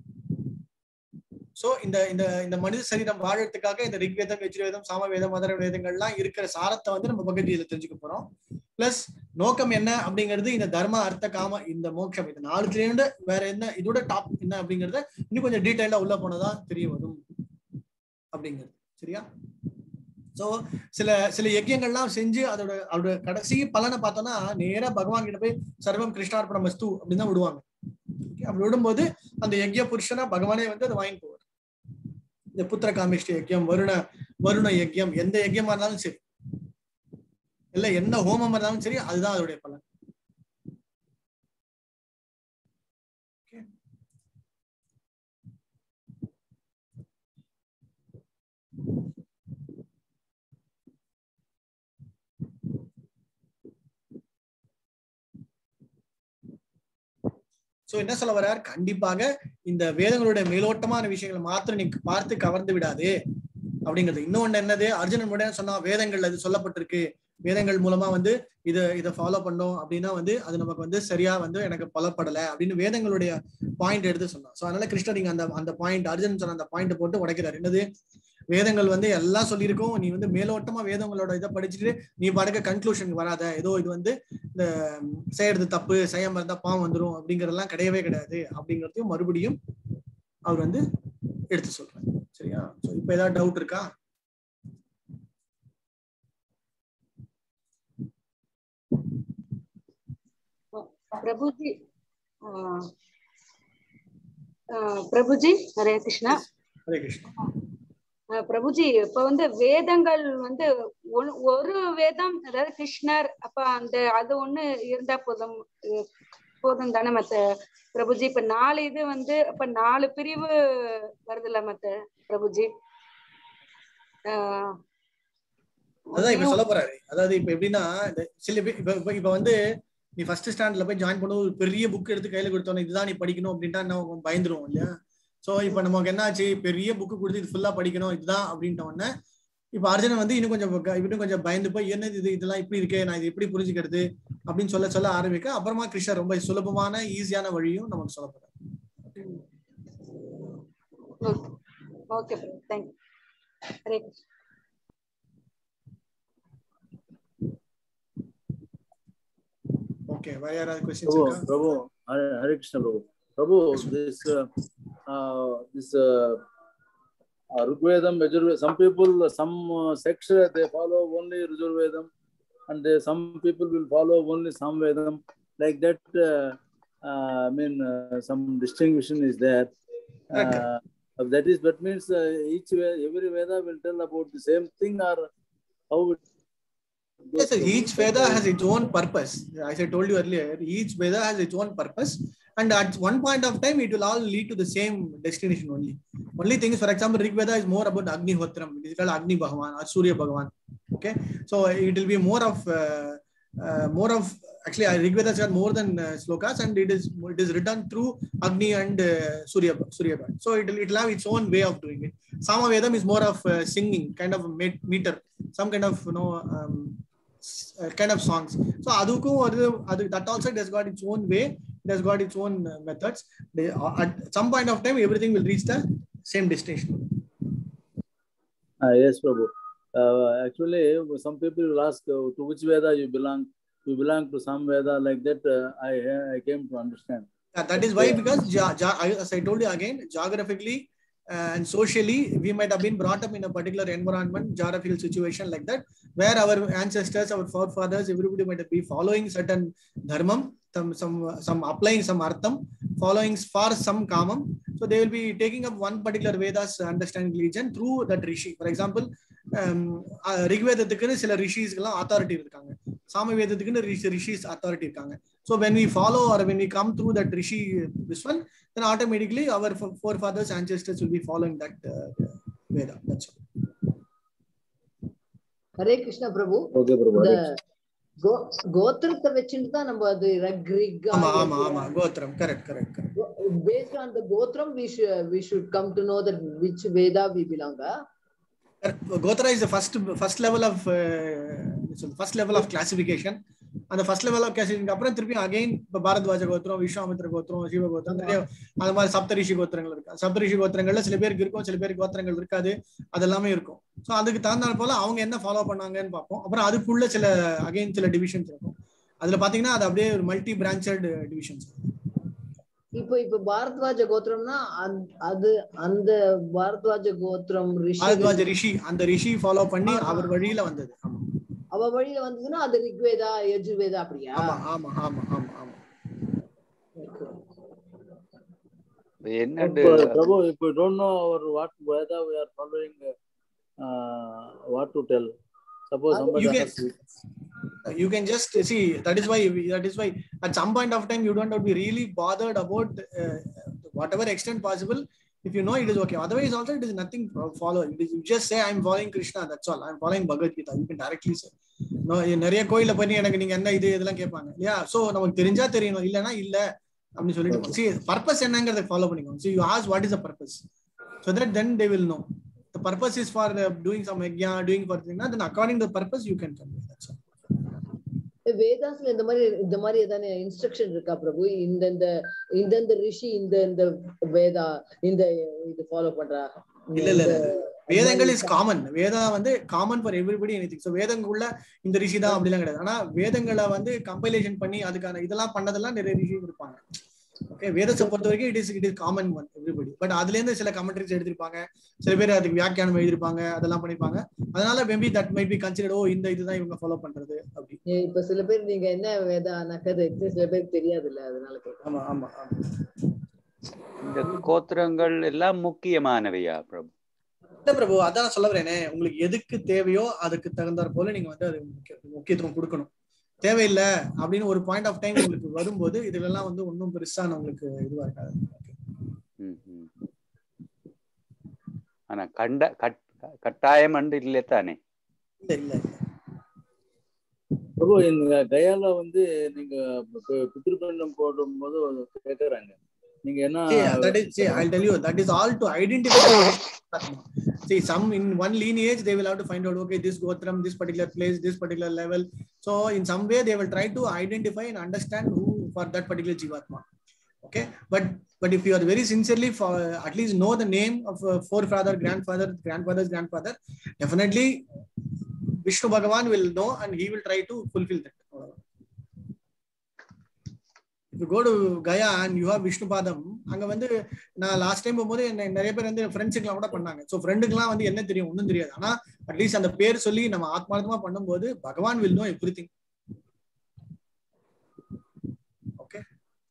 சோ இந்த இந்த இந்த மனித சரீரம் வாழறதுக்காக இந்த ரிக்வேதம், யஜுர்வேதம், சாமவேதம், அதர வேதங்கள்லாம் இருக்கிற சாரத்தை வந்து நம்ம பகவத்கீதையில தெரிஞ்சுக்க போறோம். பிளஸ் நோக்கம் என்ன அப்படிங்கிறது, இந்த தர்ம அர்த்த காம இந்த மோட்சம், இந்த நாலுலேருந்து வேற என்ன இதோட டாப் என்ன அப்படிங்கறத இன்னும் கொஞ்சம் டீடைலா உள்ள போனதான் தெரிய வரும் அப்படிங்கிறது. சரியா? சோ சில யஜ்யங்கள்லாம் செஞ்சு அதோட கடைசி பலனை பார்த்தோம்னா நேரா பகவான் கிட்ட போய் சர்வம் கிருஷ்ணார்ப்பணமஸ்து அப்படின்னு தான் விடுவாங்க. அப்படி விடும்போது அந்த யஜ்ய புருஷனா பகவானே வந்து அதை வாங்கி போவார். இந்த புத்திர காமிஷ்ட யஜ்யம், வருண யஜ்யம், எந்த யஜ்யமா இருந்தாலும் சரி, இல்ல என்ன ஹோமம் இருந்தாலும் சரி, அதுதான் அதோடைய பலன். சோ என்ன சொல்ல வர்றார், கண்டிப்பாக இந்த வேதங்களுடைய மேலோட்டமான விஷயங்களை மாத்திரம் நீ பார்த்து கவர்ந்து விடாதே அப்படிங்கிறது. இன்னொன்னு என்னது, அர்ஜுனன் உடனே சொன்னா வேதங்கள் அது சொல்லப்பட்டிருக்கு, வேதங்கள் மூலமா வந்து இதை ஃபாலோ பண்ணோம் அப்படின்னா வந்து அது நமக்கு வந்து சரியா வந்து எனக்கு பலப்படலை அப்படின்னு வேதங்களுடைய பாயிண்ட் எடுத்து சொன்னான். சோ அதனால கிருஷ்ணர் நீங்க அந்த பாயிண்ட், அர்ஜுனன் சொன்ன அந்த பாயிண்ட் போட்டு உடைக்கிறார். என்னது, வேதங்கள் வந்து எல்லாம் சொல்லியிருக்கோம், நீ வந்து மேலோட்டமா வேதங்களோட இதை படிச்சுட்டு நீ பாட்டுக்க கன்க்ளூஷனுக்கு வராத, ஏதோ இது வந்து இந்த செய்யறது தப்பு, செய்யாம இருந்தா பாவம் வந்துடும் அப்படிங்கறதெல்லாம் கிடையவே கிடையாது அப்படிங்கறதையும் மறுபடியும் அவர் வந்து எடுத்து சொல்றாரு. சரியா? சோ இப்போ ஏதாவது டவுட் இருக்கா? பிரபுஜி பிரபுஜி ஹரே கிருஷ்ணா. ஹரே கிருஷ்ணா. பிரபுஜி இப்ப வந்து வேதங்கள் வந்து ஒரு வேதம், அதாவது கிருஷ்ணர், அப்ப அந்த அது ஒண்ணு இருந்தா போதும் தானே மத்த பிரபுஜி? இப்ப 4 இது வந்து அப்ப 4 பிரிவு வருதுல்ல மத்த பிரபுஜி? அதான் இப்ப சொல்ல போறாரு. அதாவது இப்ப எப்படின்னா சில இப்ப வந்து நீ ஃபர்ஸ்ட் ஸ்டாண்டர்ட்ல போய் ஜாயின் பண்ண ஒரு பெரிய புக் எடுத்து கையில கொடுத்தோம், இதுதான் நீ படிக்கணும் அப்படின்ட்டா நம்ம பயந்துருவோம் இல்லையா? சோ இப்ப நமக்கு என்ன ஆச்சு, பெரிய புக்கு கொடுத்து இது ஃபுல்லா படிக்கணும் இதுதான் அப்படின்ட்ட உடனே இப்ப அர்ஜுனன் வந்து இன்னும் கொஞ்சம் பயந்து போய் என்னது இது, இதெல்லாம் இப்படி இருக்கே, நான் இது எப்படி புரிஞ்சுக்கிறது அப்படின்னு சொல்ல ஆரம்பிக்க, அப்புறமா கிருஷ்ணர் ரொம்ப சுலபமான ஈஸியான வழியும் நமக்கு சொல்ல போறாரு. Okay thank you. Hare Krishna. Okay, why are questions? Prabhu, Hare Krishna, Prabhu, this Rigvedam, Yajurvedam, some people, some sects, they follow only Yajurvedam, and some people will follow only Samvedam. Like that, some distinction is there. That means every Veda will tell about the same thing, or how it. Yes, each Veda has its own purpose. As I told you earlier, each Veda has its own purpose, and at one point of time, it will all lead to the same destination only. Only thing is, for example, Rig Veda is more about Agnihotram. It is called Agni Bhagavan or Surya Bhagavan. Okay, so it will be more of actually Rig Veda has got more than slokas, and it is written through Agni and Surya God. So it will have its own way of doing it. Sama Vedam is more of singing, kind of meter, some kind of kind of songs. So that also has got its own way, it has got its own methods. At some point of time, everything will reach the same destination. Yes, Prabhu. Actually, some people will ask to which Veda you belong. You belong to some Veda, like that. I came to understand. That is why, because as I told you again, geographically and socially, we might have been brought up in a particular environment, geographical situation like that, where our ancestors, our forefathers, everybody might be following certain dharmam, some applying some artham, following for some kamam. So they will be taking up one particular Veda's understanding religion through that rishi. For example, Rigvedathukku sila rishis la authority irukanga, Samavethukku rishis authority irukanga. So when we follow or when we come through that rishi, this one, then automatically our forefathers, ancestors will be following that Veda. That's all. Hare Krishna, Prabhu. Okay, Prabhu. கோத்திரத்தை வச்சுட்டு தான் நம்ம அது கோத்திரம். correct. Based on the gotram, we should come to know that which Veda we belong. Gotra is the first level of classification. And the first level of classification அப்புறம் திருப்பி again இப்ப பாரத்வாஜ கோத்திரம், விஸ்வாமித்ர கோத்திரம், சிவ கோத்திரம், நிறைய அந்த மாதிரி சப்தரிஷி கோத்திரங்கள் இருக்கு. சப்தரிஷி கோத்திரங்கள்ல சில பேருக்கு இருக்கும், சில பேருக்கு கோத்திரங்கள் இருக்காது, அதெல்லாமே இருக்கும். ஸோ அதுக்கு தகுந்தால் போல அவங்க என்ன ஃபாலோ பண்ணாங்கன்னு பார்ப்போம். அப்புறம் அதுக்குள்ள சில டிவிஷன்ஸ் இருக்கும். அதுல பாத்தீங்கன்னா அது அப்படியே ஒரு மல்டி பிரான்ச்சட் டிவிஷன்ஸ். இப்ப பாரத்வாஜ கோத்திரம்னா அது அந்த பாரத்வாஜ கோத்திரம் ரிஷி அந்த ரிஷி ஃபாலோ பண்ணி அவர் வழியில வந்தது. அவ வழியில வந்ததுன்னா அது ரிக்வேதா, யஜுர்வேதா அப்படியா? ஆமா. Prabhu, if we don't know what Veda we are following, what to tell? Suppose somebody you can just see, that is why at some point of time you don't have to be really bothered about whatever extent possible. If you know, it is okay. Otherwise also it is nothing follow. It is, you just say I am following Krishna, that's all. I am following Bhagavad Gita. You can directly say. No, நிறைய கோயில்ல பண்ணி எனக்கு நீங்க என்ன இதெல்லாம் கேட்பாங்க இல்லையா? So நமக்கு தெரிஞ்சா தெரியணும், இல்லனா இல்ல அப்படி சொல்லிட்டு see purpose என்னங்கறதை ஃபாலோ பண்ணிக்கோங்க. So you ask what is the purpose, so that then they will know. The purpose is for doing some yajna, doing for thing, then according to the purpose you can convey. That's all. வேதாஸ்ல இந்த மாதிரி ஏதான instruction இருக்கா பிரபு? இந்த ரிஷி இந்த வேதா இந்த இது follow பண்றா? இல்ல வேதங்கள் இஸ் காமன். வேதா வந்து common for everybody anything. So வேதங்களுள்ள இந்த ரிஷி தான் அப்படிலாம் கிடையாது. ஆனா வேதங்களை வந்து கம்பைலேஷன் பண்ணி அதுக்கான இதெல்லாம் பண்ணதெல்லாம் நிறைய ரிஷி இருப்பாங்க. ஓகே, வேதத்தை பொறுத்த வரைக்கும் it is common one everybody. But அதுல இருந்து சில கமெண்ட்ரிஸ் எடுத்திருப்பாங்க, சில பேர் அதுக்கு வியாக்கியானம் எழுதிருப்பாங்க, அதெல்லாம் பண்ணிருப்பாங்க. அதனால maybe that might be considered, oh இந்த இதுதான் இவங்க ஃபாலோ பண்றது அப்படி. இப்ப சில பேர் நீங்க என்ன வேதா நக்கது சில பேருக்கு தெரியாது இல்ல, அதனால கேட்கிறேன். ஆமா ஆமா. இந்த கோத்திரங்கள் எல்லாம் முக்கியமானவையா பிரபு? இல்ல பிரபு, அதான் சொல்ல வரேனே, உங்களுக்கு எதுக்கு தேவையோ அதுக்கு தகுந்தாற் போல நீங்க வந்து அது முக்கியத்துவம் கொடுக்கணும். தேவையில்லை அப்படின்னு ஒரு பாயிண்ட் ஆஃப் டைம் உங்களுக்கு வரும்போது இதுல வந்து ஒன்றும் பெருசா உங்களுக்கு இதுவா இருக்காது. ஆனா கட்டாயம் அண்டு இல்லை தானே? இல்ல பிரபு, இந்த கயால வந்து நீங்க பித்ருபண்டம் போடும் போது கேட்கறாங்க, நீங்க என்ன? I'll tell you, that is all to identify. See, some in one lineage they will have to find out, okay, this gotram, this particular place, this particular level. So in some way they will try to identify and understand who for that particular jivatma. Okay, but if you are very sincerely for at least know the name of forefather, grandfather's grandfather, definitely Vishnu Bhagavan will know and he will try to fulfill that. If you go to Gaya and you have Vishnu Padam, அங்க வந்து நான் last time போகும்போது நிறைய பேர் வந்து ஃப்ரெண்ட்ஸுக்கெல்லாம் கூட பண்ணாங்க. So ஃப்ரெண்டுக்கெல்லாம் வந்து என்ன தெரியும், ஒன்றும் தெரியாது. ஆனா அட்லீஸ்ட் அந்த பேர் சொல்லி நம்ம ஆத்மார்த்தமா பண்ணும்போது பகவான் will know everything. Okay,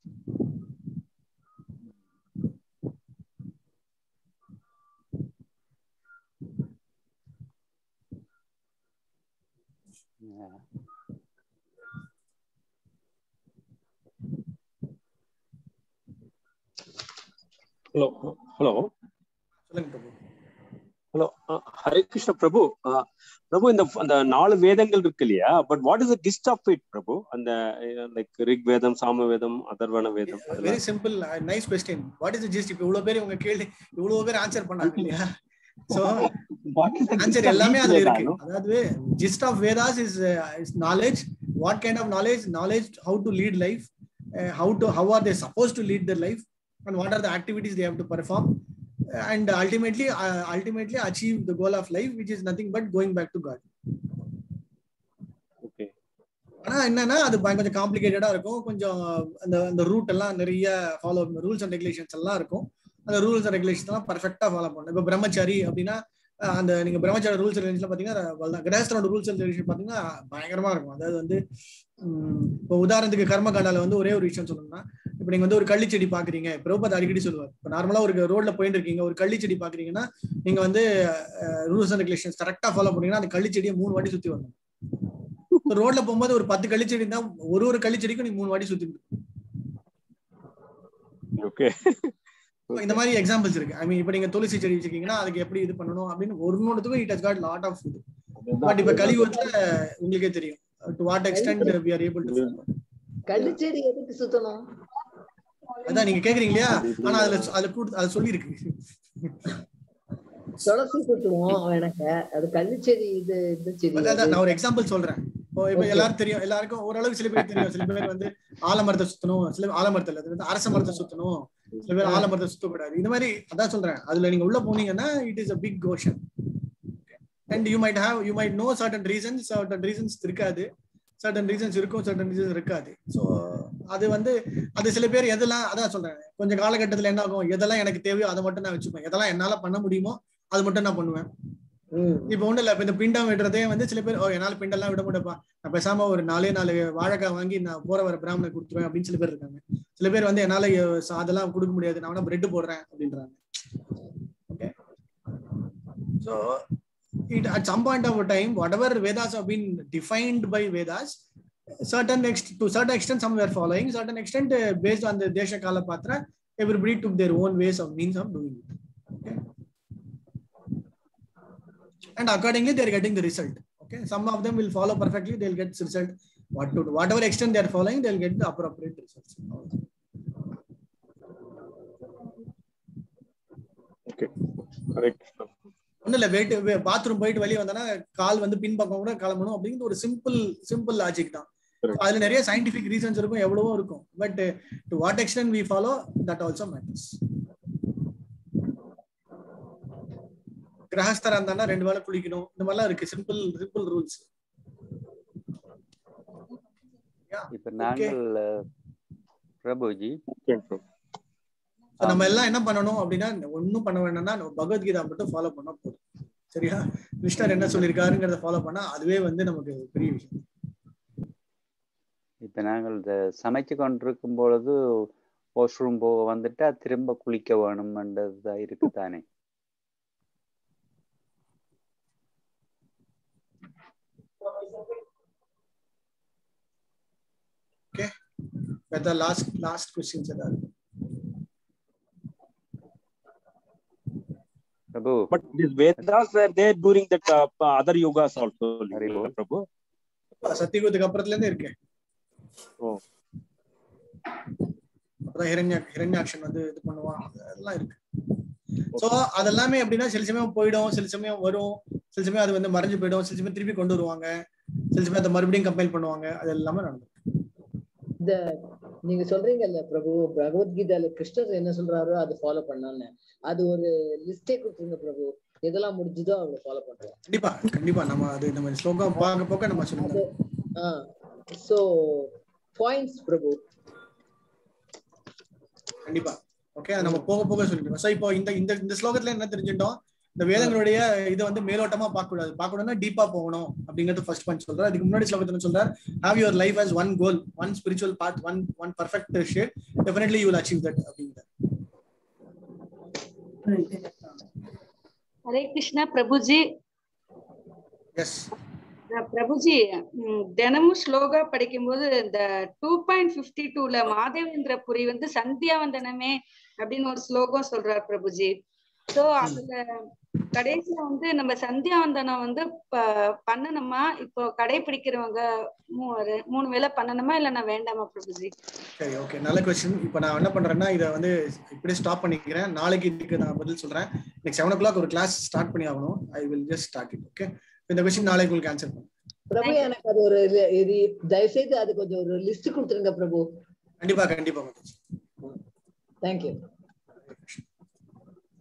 hello சொல்லுங்க பிரபு. ஹலோ, ஹரே கிருஷ்ண பிரபு. பிரபு, இந்த அந்த 4 வேதங்கள் இருக்கு இல்லையா, but what is the gist of it Prabhu? அந்த லைக் ரிக் வேதம், சாம வேதம், அதர்வண வேதம். Very simple, nice question. What is the gist? இப்போ இவ்வளவு பேர் உங்க கேள்வி இவ்வளவு பேர் ஆன்சர் பண்ணாங்க இல்லையா? சோ ஆன்சர் எல்லாமே அதுல இருக்கு. அதாவது gist of Vedas is knowledge. What kind of knowledge? Knowledge how to lead life, how are they supposed to lead their life, and what are the activities they have to perform, and ultimately achieve the goal of life, which is nothing but going back to God. Okay. ஆனா என்னன்னா அது கொஞ்சம் காம்ப்ளிகேட்டடா இருக்கும். கொஞ்சம் அந்த root எல்லாம் நிறைய follow, rules and regulations எல்லாம் இருக்கும். அந்த ரூல்ஸ் அண்ட் ரெகுலேஷன்ஸ் எல்லாம் பர்ஃபெக்டா ஃபாலோ பண்ணணும். இப்போ பிரம்மச்சாரி அப்படின்னா அந்த நீங்க பிரம்மச்சாரி ரூல்ஸ் அண்ட் ரெகுலேஷன் பாத்தீங்கன்னா, கிரகஸ்தரோட ரூல்ஸ் அண்ட் ரெகுலேஷன் பாத்தீங்கன்னா பயங்கரமா இருக்கும். அதாவது வந்து இப்போ உதாரணத்துக்கு கர்மகாண்டால வந்து ஒரே ஒரு விஷயம் சொல்லணும்னா, இப்ப நீங்க வந்து ஒரு கள்ளிச்செடி பாக்குறீங்க, பிரபுபாத் அடிக்கடி சொல்லுவார், இப்போ நார்மலா ஒரு ரோட்ல போயிட்டு இருக்கீங்க, ஒரு கள்ளிச்செடி பாக்குறீங்கன்னா நீங்க வந்து ரூல்ஸ் அண்ட் ரெகுலேஷன்ஸ் கரெக்டா ஃபாலோ பண்ணீங்கன்னா அந்த கள்ளிச்செடியை 3 வாட்டி சுத்தி வரணும். ரோட்ல போகும்போது ஒரு 10 கள்ளிச்செடி இருந்தா ஒரு கள்ளிச்செடிக்கும் நீங்க 3 வாட்டி சுத்தி. ஓகே, இந்த மாதிரி எக்ஸாம்பிள்ஸ் இருக்கு. ஐ மீன் இப்போ நீங்க துளசி செடி வச்சிருக்கீங்கன்னா அதுக்கு எப்படி இது பண்ணணும் அப்படின்னு ஒன்னொன்னுக்கும் it has got lot of இது. பட் இப்ப கலியுகத்துல உங்களுக்கே தெரியும் to what extent we are able to follow. கள்ளிச்செடி எதுக்கு சுத்தணும்? அதான் நீங்க கேக்குறீங்க இல்லையா? ஆனா அதுல சொல்லி இருக்கு. துளசி சுத்துவோம் எனக்கு, அது கள்ளிச்செடி இது செடி. நான் ஒரு எக்ஸாம்பிள் சொல்றேன். இப்போ எல்லாரும் தெரியும், எல்லாருக்கும் ஓரளவுக்கு சில பேர் தெரியும். சில பேர் வந்து ஆலமரத்தை சுத்தணும், சில ஆலமரத்துல வந்து அரச மரத்தை சுத்தணும், சில பேர் ஆலமரத்தை சுத்தக்கூடாது. இந்த மாதிரி அதான் சொல்றேன். அதுல நீங்க உள்ள போனீங்கன்னா it is a big ocean and you might know certain reasons இருக்காது, certain reasons இருக்கும், certain reasons இருக்காது. ஸோ அது சில பேர் எதெல்லாம், அதான் சொல்றேன், கொஞ்சம் காலகட்டத்துல என்ன ஆகும், எதெல்லாம் எனக்கு தேவையோ அதை மட்டும் நான் வச்சுப்பேன், எதெல்லாம் என்னால பண்ண முடியுமோ அது மட்டும் நான் பண்ணுவேன். இப்ப ஒண்ணு இல்ல, இப்ப இந்த பிண்டம் விடுறதே வந்து சில பேர் என்னால பிண்டெல்லாம் விட முடியப்பா, நான் பேசாம ஒரு 4 வாழைக்காய் வாங்கி நான் போற வர பிராமணனை கொடுத்துருவேன் அப்படின்னு சில பேர் இருக்காங்க. சில பேர் வந்து என்னால அதெல்லாம் கொடுக்க முடியாது, நான் வேணா பிரெட் போடுறேன் அப்படின்றாங்க. Okay, so at some point of time, whatever Vedas have been defined by Vedas, to certain extent some were following, certain extent based on the Desha Kala Patra, everybody took their own ways of means of doing it. Okay, and accordingly they are getting the result. Okay, some of them will follow perfectly, they will get result. Whatever extent they are following, they will get the appropriate results. Okay, correct. ஒன்னும் இல்ல, bathroom போயிட்டு வெளியே வந்தானா கால் வந்து பின்பக்கம் கூட கிளம்பணும் அப்படிங்கிற ஒரு சிம்பிள் லாஜிக் தான். அதுல நிறைய சயின்டிபிக் ரீசன்ஸ் இருக்கும், எவ்வளவோ இருக்கும். But to what extent we follow, that also matters. கிரகஸ்தரா இருந்தானா 2 வேளை குளிக்கணும், இந்த மாதிரிலாம் இருக்கு. Simple rules. இப்ப நாங்கள் பிரபுஜி நம்ம எல்லாம் என்ன பண்ணணும் அப்படின்னா ஒன்னும் பண்ண வேண்டாம்னா நம்ம பகவத்கீதா மட்டும் ஃபாலோ பண்ணா போதும். சரியா? கிருஷ்ணர் என்ன சொல்லியிருக்காருங்கிறத ஃபாலோ பண்ணா அதுவே வந்து நமக்கு பெரிய விஷயம். இப்ப நாங்கள் சமைச்சு கொண்டிருக்கும் பொழுது வாஷ்ரூம் போக வந்துட்டா திரும்ப குளிக்க வேணும்ன்றதுதான் இருக்குதானே. Okay, but the last questions are Prabhu, but these Vedas were there during that other yugas also, Prabhu. சத்தியுகத்துக்கு அப்புறத்துல இருந்தே இருக்கு. அப்புறம் ஹிரண்யாக்ஷன் வந்து இது பண்ணுவான், அதெல்லாம் இருக்கு. சோ அதெல்லாமே எப்படின்னா சில சமயம் போயிடும், சில சமயம் வரும், சில சமயம் அது வந்து மறைஞ்சு போயிடும், சில சமயம் திருப்பி கொண்டு வருவாங்க, சில சமயம் அதை மறுபடியும் கம்பைல் பண்ணுவாங்க. அது எல்லாமே நடக்கும். இந்த நீங்க சொல்றீங்கல்ல பிரபு, பகவத்கீதையில கிருஷ்ணர் என்ன சொல்றாரோ அதை ஃபாலோ பண்ணான்னு, அது ஒரு லிஸ்டே கொடுத்துருங்க பிரபு, எதெல்லாம் முடிஞ்சதோ அவங்க ஃபாலோ பண்றோம். கண்டிப்பா கண்டிப்பா நம்ம அது நம்ம ஸ்லோகம் பார்க்க போக நம்ம சொல்லுவோம். சோ பாயிண்ட்ஸ் பிரபு கண்டிப்பா. ஓகே, நம்ம போக போக சொல்லிடுவோம். சோ இப்போ இந்த இந்த ஸ்லோகத்துல என்ன தெரிஞ்சிட்டோம்? இந்த வேதங்களுடைய இதை வந்து மேலோட்டமா பார்க்கக்கூடாது, பார்க்கணும்னா டீப்பா போகணும் அப்படிங்கிறது ஃபர்ஸ்ட் பாயிண்ட் சொல்றாரு. அதுக்கு முன்னாடி ஸ்லோகத்துல சொல்றாரு, have your life as one goal, one spiritual path, one perfect shape, definitely you will achieve that அப்படிங்கிறார். ஹரே கிருஷ்ணா பிரபுஜி. எஸ் பிரபுஜி, தினமும் ஸ்லோகா படிக்கும்போது இந்த 2.52ல மாதவேந்திரபுரி வந்து சந்தியாவந்தனமே அப்படின்னு ஒரு ஸ்லோகம் சொல்றார் பிரபுஜி. சோ அதுல கடைசியில வந்து நம்ம சந்தியாவந்தனம் வந்து பண்ணணுமா? இப்போ கடைபிடிக்கிறவங்க 3 வேளை பண்ணணுமா இல்லைன்னா வேண்டாமா பிரபுஜி? சரி, ஓகே, நல்ல क्वेश्चन. இப்போ நான் என்ன பண்றேன்னா இதை வந்து இப்படியே ஸ்டாப் பண்ணிக்கிறேன். நாளைக்கு இதுக்கு நான் பதில் சொல்றேன். நெக்ஸ்ட் 7 o'clock ஒரு கிளாஸ் ஸ்டார்ட் பண்ணி ஆகணும். I will just start it. Okay, இந்த क्वेश्चन நாளைக்கு உங்களுக்கு ஆன்சர் பண்ணுறேன். பிரபு எனக்கு அது ஒரு தயவு செய்து அது கொஞ்சம் ஒரு லிஸ்ட் கொடுத்துருங்க பிரபு. கண்டிப்பா கண்டிப்பா. தேங்க்யூ.